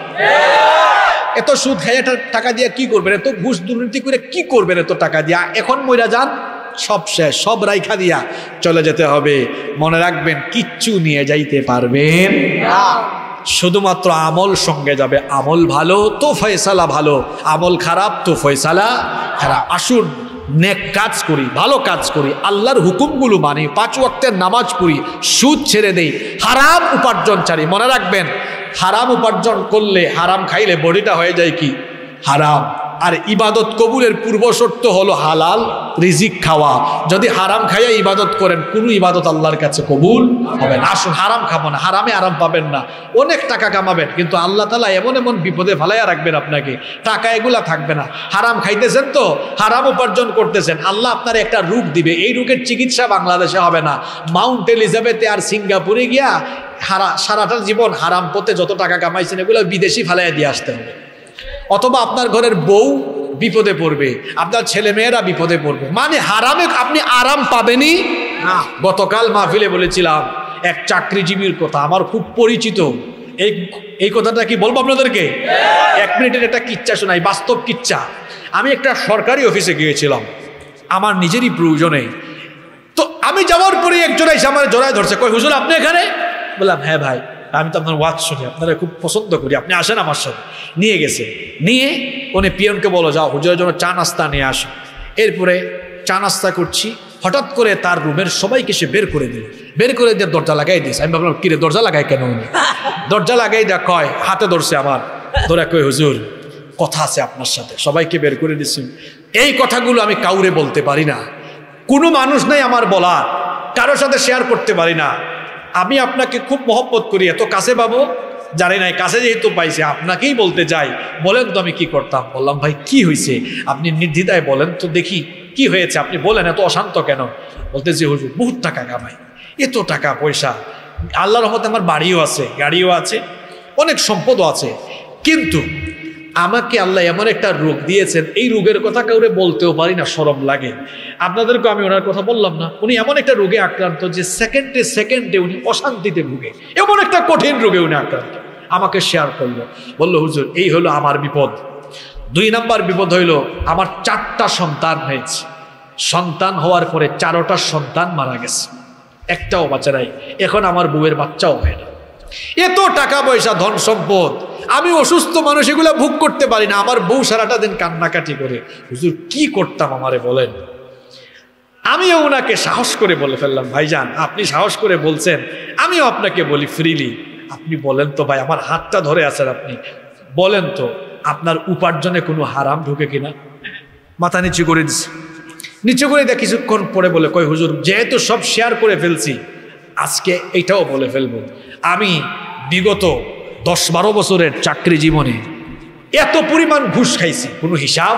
এত সুদ খাইয়া টাকা দিয়ে কি করবেন? এত ঘুষ দুর্নীতি করে কি করবেন এত টাকা দিয়া? এখন মইরা যান, সব শেষ, সব রাইখা দিয়া চলে যেতে হবে। মনে রাখবেন কিচ্ছু নিয়ে যাইতে পারবেন না। শুধুমাত্র আমল সঙ্গে যাবে। আমল ভালো তো ফয়সালা ভালো, আমল খারাপ তো ফয়সালা খারাপ। আসুন নেক কাজ করি, ভালো কাজ করি, আল্লাহর হুকুমগুলো মানি, 5 ওয়াক্তের নামাজ পড়ি, সুদ ছেড়ে দেই, হারাম উপার্জন ছাড়ি। মনে রাখবেন, হারাম উপার্জন করলে, হারাম খাইলে বডিটা হয়ে যায় কি হারাম। আর ইবাদত কবুলের পূর্ব শর্ত হলো হালাল রিজিক খাওয়া। যদি হারাম খাইয়া ইবাদত করেন, কোনো ইবাদত আল্লাহর কাছে কবুল হবে না। আসুন হারাম খাবো না, হারামে আরাম পাবেন না, অনেক টাকা কামাবেন, কিন্তু আল্লাহ তাআলা এমন এমন বিপদে ফেলাইয়া রাখবেন আপনাকে, টাকা এগুলা থাকবে না। হারাম খাইতেছেন তো, হারাম উপার্জন করতেছেন, আল্লাহ আপনার একটা রোগ দিবে, এই রোগের চিকিৎসা বাংলাদেশে হবে না। মাউন্ট এলিজাবেথে আর সিঙ্গাপুরে গিয়া সারাটা জীবন হারাম পথে যত টাকা কামাইছেন এগুলো বিদেশি ফেলাইয়া দিয়ে আসতে হবে। অথবা আপনার ঘরের বউ বিপদে পড়বে, আপনার ছেলে মেয়েরা বিপদে পড়বে, মানে হারামে আপনি আরাম পাবেনই না। গতকাল মাহফিলে বলেছিলাম এক চাকরিজীবীর কথা, আমার খুব পরিচিত। এই কথাটা কি বলবো আপনাদেরকে? 1 মিনিটের একটা কিচ্ছা শোনাই, বাস্তব কিচ্ছা। আমি একটা সরকারি অফিসে গিয়েছিলাম আমার নিজেরই প্রয়োজনে। তো আমি যাওয়ার পরে একজন এসে আমার জড়ায় ধরছে, কই হুজুর আপনি এখানে? বললাম হ্যাঁ ভাই, আমি তো আপনার ওয়াজ শুনি, আপনারা খুব পছন্দ করি, আপনি আসেন আমার সাথে। নিয়ে গেছে, নিয়ে উনি পিয়নকে বলো যাও হুজুরের জন্য চা নাস্তা নিয়ে আসো। এরপরে চা নাস্তা করছি, হঠাৎ করে তার রুমের সবাইকে সে বের করে দিল, বের করে দিয়ে দরজা লাগাই দিয়েছে। আমি ভাবলাম কিরে দরজা লাগাই কেন উনি? দরজা লাগাই দেখ কয়, হাতে ধরছে আমার, ধরে কই হুজুর কথা আছে আপনার সাথে। সবাইকে বের করে দিচ্ছি। এই কথাগুলো আমি কাউরে বলতে পারি না, কোনো মানুষ নাই আমার বলার, কারোর সাথে শেয়ার করতে পারি না। আমি আপনাকে খুব মহব্বত করি, এত কাছে পাবো জানি নাই, কাছে যেহেতু পাইছি আপনাকেই বলতে চাই, বলেন তো আমি কি করতাম। বললাম ভাই কি হয়েছে, আপনি নির্দ্বিধায় বলেন তো দেখি কি হয়েছে, আপনি বলেন, এত অশান্ত কেন? বলতেছি হুজুর বহুত টাকা কামাই, এত টাকা পয়সা, আল্লাহর রহমতে আমার বাড়িও আছে, গাড়িও আছে, অনেক সম্পদও আছে, কিন্তু আমাকে আল্লাহ এমন একটা রোগ দিয়েছেন, এই রোগের কথা কাউরে বলতেও পারি না, শরম লাগে। আপনাদেরকে আমি ওনার কথা বললাম না, উনি এমন একটা রোগে আক্রান্ত যে সেকেন্ডে সেকেন্ডে উনি অশান্তিতে ভুগে, এমন একটা কঠিন রোগে উনি আক্রান্ত। আমাকে শেয়ার করলো, বললো হুজুর এই হলো আমার বিপদ। 2 নাম্বার বিপদ হইলো আমার 4টা সন্তান হয়েছে, সন্তান হওয়ার পরে 4টা সন্তান মারা গেছে, একটাও বাচ্চা নাই, এখন আমার বউয়ের বাচ্চাও হয় না। এত টাকা পয়সা ধন সম্পদ, আমি অসুস্থ মানুষ, এগুলো ভোগ করতে পারি না। আমার বউ সারাটা দিন কান্নাকাটি করে, হুজুর কি করতাম আমারে বলেন। আমিও ওনাকে সাহস করে বলে ফেললাম, ভাইজান আপনি সাহস করে বলছেন, আমিও আপনাকে বলি ফ্রিলি, আপনি বলেন তো ভাই, আমার হাতটা ধরে আছেন, আপনি বলেন তো আপনার উপার্জনে কোনো হারাম ঢুকে কিনা। মাথা নিচু করে দিচ্ছে, নিচু করে দেখ, কিছুক্ষণ পরে বলে কই হুজুর যেহেতু সব শেয়ার করে ফেলছি, আজকে এইটাও বলে ফেলবো, আমি বিগত 10-12 বছরের চাকরি জীবনে এত পরিমাণ ঘুষ খাইছি, কোনো হিসাব।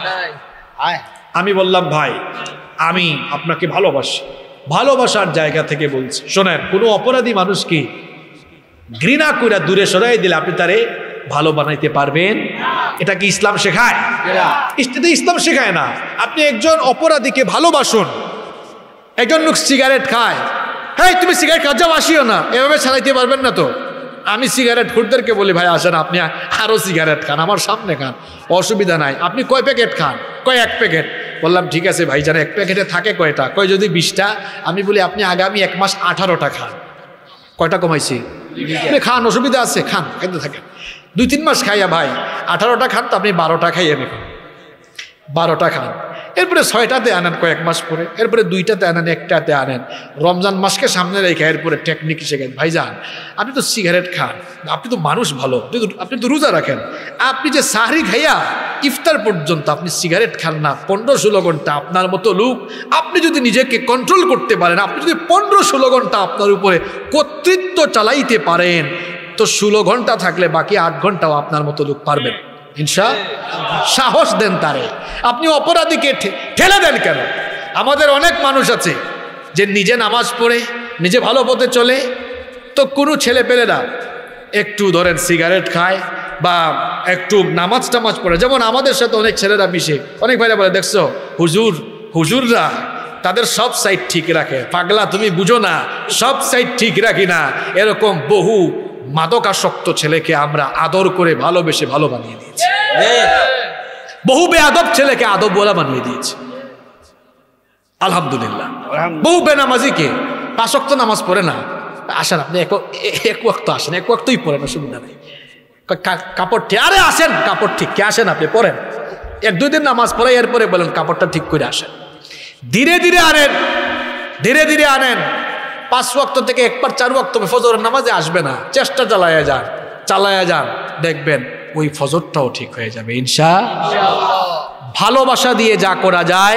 আমি বললাম ভাই আমি আপনাকে ভালোবাসি, ভালোবাসার জায়গা থেকে বলছি, শোনেন কোনো অপরাধী মানুষকে ঘৃণা করে দূরে সরাই দিলে আপনি তারে ভালো বানাইতে পারবেন? এটা কি ইসলাম শেখায়? এটা ইসলাম শেখায় না। আপনি একজন অপরাধীকে ভালোবাসুন, একজন লোক সিগারেট খায়, হ্যাঁ তুমি সিগারেট খাওয়া যাও, আসিও না, এভাবে ছাড়াইতে পারবেন না তো। আমি সিগারেট খুরদেরকে বলি ভাই আসেন আপনি আরও সিগারেট খান, আমার সামনে খান, অসুবিধা নাই। আপনি কয় প্যাকেট খান? কয় 1 প্যাকেট। বললাম ঠিক আছে ভাই জান 1 প্যাকেটে থাকে কয়টা? কয় যদি 20টা। আমি বলি আপনি আগামী 1 মাস 18টা খান। কয়টা কমাইছি? খান, অসুবিধা আছে, খান, খাইতে থাকেন। 2-3 মাস খাইয়া ভাই 18টা খান, তো আপনি 12টা খাইয়ে নেবেন, 12টা খান। এরপরে 6টাতে আনেন কয়েক মাস পরে, এরপরে 2টাতে আনেন, 1টাতে আনেন। রমজান মাসকে সামনে রেখে এরপরে টেকনিক শেখেন। ভাইজান আপনি তো সিগারেট খান, আপনি তো মানুষ ভালো, আপনি তো রোজা রাখেন, আপনি যে সাহরি খাইয়া ইফতার পর্যন্ত আপনি সিগারেট খান না 15-16 ঘন্টা, আপনার মতো লোক, আপনি যদি নিজেকে কন্ট্রোল করতে পারেন, আপনি যদি 15-16 ঘন্টা আপনার উপরে কর্তৃত্ব চালাইতে পারেন, তো 16 ঘন্টা থাকলে বাকি 8 ঘন্টাও আপনার মতো লোক পারবেন ইনশাআল্লাহ। সাহস দেন তারে, আপনি অপরাধীকে ঠেলে দেন কেন? আমাদের অনেক মানুষ আছে যে নিজে নামাজ পড়ে নিজে ভালো পথে চলে, তো কোনো ছেলে পেলেরা একটু ধরেন সিগারেট খায় বা একটু নামাজ টামাজ পড়ে, যেমন আমাদের সাথে অনেক ছেলেরা মিশে, অনেক ভাইরা বলে দেখছো হুজুররা তাদের সব সাইড ঠিক রাখে। পাগলা তুমি বুঝো না, সব সাইড ঠিক রাখি না। এরকম বহু মাদকাসক্ত ছেলেকে আমরা আদর করে ভালোবেসে ভালো বানিয়ে দিয়েছি, বহু বেয়াদব ছেলেকে আদব বলা বানিয়ে দিয়েছি আলহামদুলিল্লাহ। বহু বেনামাজিকে 5 ওয়াক্ত নামাজ পড়ে না, আসেন আপনি এক ওয়াক্ত আসেন, এক ওয়াক্তই পড়েন, অসুবিধা নেই। কাপড় ঠিক, আরে আসেন কাপড় ঠিক কে, আসেন আপনি পড়েন, 1-2 দিন নামাজ পড়ে এরপরে বলেন কাপড়টা ঠিক করে আসেন। ধীরে ধীরে আনেন, ধীরে ধীরে আনেন। 5 ওয়াক্ত থেকে একবার 4 ওয়াক্ত ফজরের নামাজে আসবে না, চেষ্টা চালায়া যান, দেখবেন ওই ফজরটাও ঠিক হয়ে যাবে ইনশাআল্লাহ। ভালোবাসা দিয়ে যা করা যায়,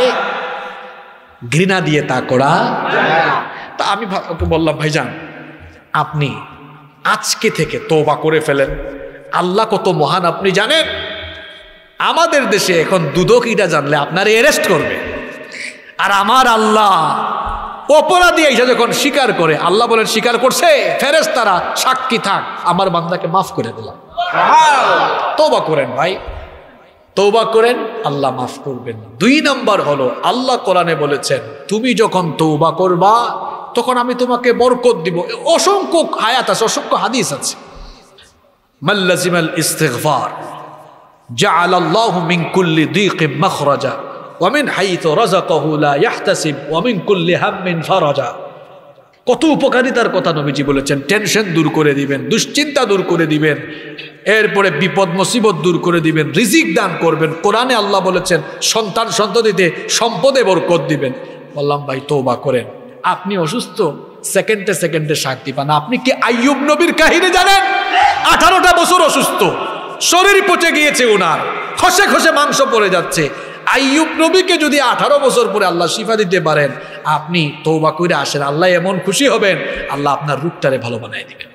ঘৃণা দিয়ে তা করা যায়। তা আমি বললাম ভাইজান আপনি আজকে থেকে তওবা করে ফেলেন, আল্লাহ কত মহান আপনি জানেন। আমাদের দেশে এখন দুদকীটা জানলে আপনার অ্যারেস্ট করবে, আর আমার আল্লাহ অপরাধী এসে যখন স্বীকার করে, আল্লাহ বলেন স্বীকার করছে, ফেরেশতারা সাক্ষী থাক, আমার বান্দাকে মাফ করে দিলাম। তওবা করেন ভাই, তওবা করেন, আল্লাহ মাফ করবেন। 2 নম্বর হলো আল্লাহ কোরআনে বলেছেন তুমি যখন তওবা করবা তখন আমি তোমাকে বরকত দিব। অসংখ্য আয়াত আছে, অসংখ্য হাদিস আছে। মাল্লাজিমাল ইস্তিগফার জাআলাল্লাহু মিন কুল্লি দীকিম মাখরাজা ওয়া মিন হাইতু রাযাকাহু লা ইয়াহতাসিব ওয়া মিন কুল্লি হাম্মিন ফারাজা। কত উপকারিতার কথা নবীজি বলেছেন। টেনশন দূর করে দিবেন, দুশ্চিন্তা দূর করে দিবেন, এরপরে বিপদ মুসিবত দূর করে দিবেন, রিজিক দান করবেন। কোরআনে আল্লাহ বলেছেন সন্তান সন্ততিতে সম্পদে বরকত দিবেন। বললাম ভাই তওবা করেন। আপনি অসুস্থ, সেকেন্ডে সেকেন্ডে শান্তি পান। আপনি কি আইয়ুব নবীর কাহিনী জানেন? 18টা বছর অসুস্থ, শরীর পচে গিয়েছে, ওনার খসে খসে মাংস পড়ে যাচ্ছে। আইয়ুব নবীকে যদি 18 বছর পরে আল্লাহ শিফা দিতে পারেন, আপনি তওবা করে আসেন, আল্লাহ এমন খুশি হবেন, আল্লাহ আপনার রূপটারে ভালো বানায় দিবেন।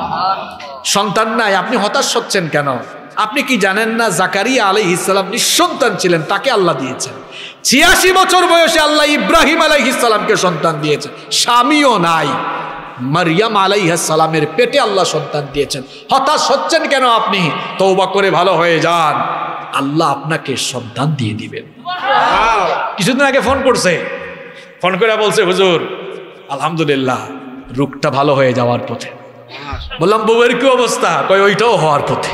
সন্তান নাই, আপনি হতাশ হচ্ছেন কেন? আপনি কি জানেন না জাকারিয়া আলাইহিস সালাম নিঃসন্তান ছিলেন, তাকে আল্লাহ দিয়েছেন। 86 বছর বয়সে আল্লাহ ইব্রাহিম আলাইহিস সালামকে সন্তান দিয়েছেন, স্বামীও নাই। মারিয়াম আলাইহিস সালামের পেটে আল্লাহ সন্তান দিয়েছেন। হতাশ হচ্ছেন কেন? আপনি তওবা করে ভালো হয়ে যান, আল্লাহ আপনাকে সন্তান দিয়ে দিবেন। কিছুদিন আগে ফোন করছে, ফোন করে বলছে হুজুর আলহামদুলিল্লাহ রোগটা ভালো হয়ে যাওয়ার পথে। বললাম বউয়ের কি অবস্থা? কয় ওইটাও হওয়ার পথে।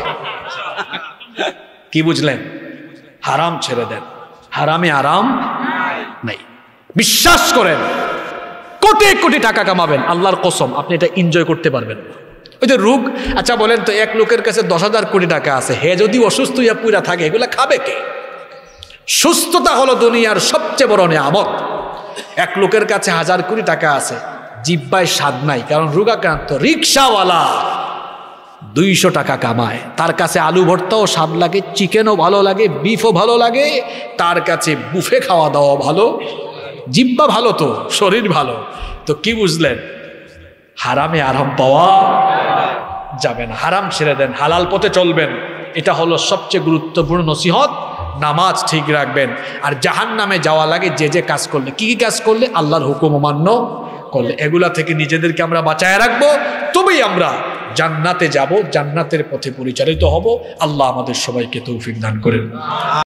কি বুঝলেন? হারাম ছেড়ে দেন, হারামে আরাম নাই। বিশ্বাস করেন কোটি কোটি টাকা কামাবেন, আল্লাহর কসম আপনি এটা এনজয় করতে পারবেন না। ওই যে রোগ, আচ্ছা বলেন তো, এক লোকের কাছে 10,000 কোটি টাকা আছে, হে যদি অসুস্থ হইয়া পুরা থাকে, এগুলা খাবে কে? সুস্থতা হলো দুনিয়ার সবচেয়ে বড় নিয়ামত। এক লোকের কাছে 1000 কোটি টাকা আছে, জিব্বায় স্বাদ নাই, কারণ রোগাক্রান্ত। রিক্সাওয়ালা 200 টাকা কামায়, তার কাছে আলু ভর্তাও স্বাদ লাগে, চিকেনও ভালো লাগে, বিফও ভালো লাগে, তার কাছে বুফে খাওয়া দাওয়া ভালো। জিব্বা ভালো তো শরীর ভালো। তো কি বুঝলেন? হারামে আরাম পাওয়া যাবে না, হারাম ছেড়ে দেন, হালাল পথে চলবেন। এটা হলো সবচেয়ে গুরুত্বপূর্ণ নসিহত। নামাজ ঠিক রাখবেন। আর জাহান্নামে যাওয়া লাগে যে যে কাজ করলে, কি কি কাজ করলে? আল্লাহর হুকুম অমান্য করলে। এগুলা থেকে নিজেদেরকে আমরা বাঁচায় রাখবো, তবেই আমরা জান্নাতে যাব, জান্নাতের পথে পরিচালিত হব। আল্লাহ আমাদের সবাইকে তৌফিক দান করেন।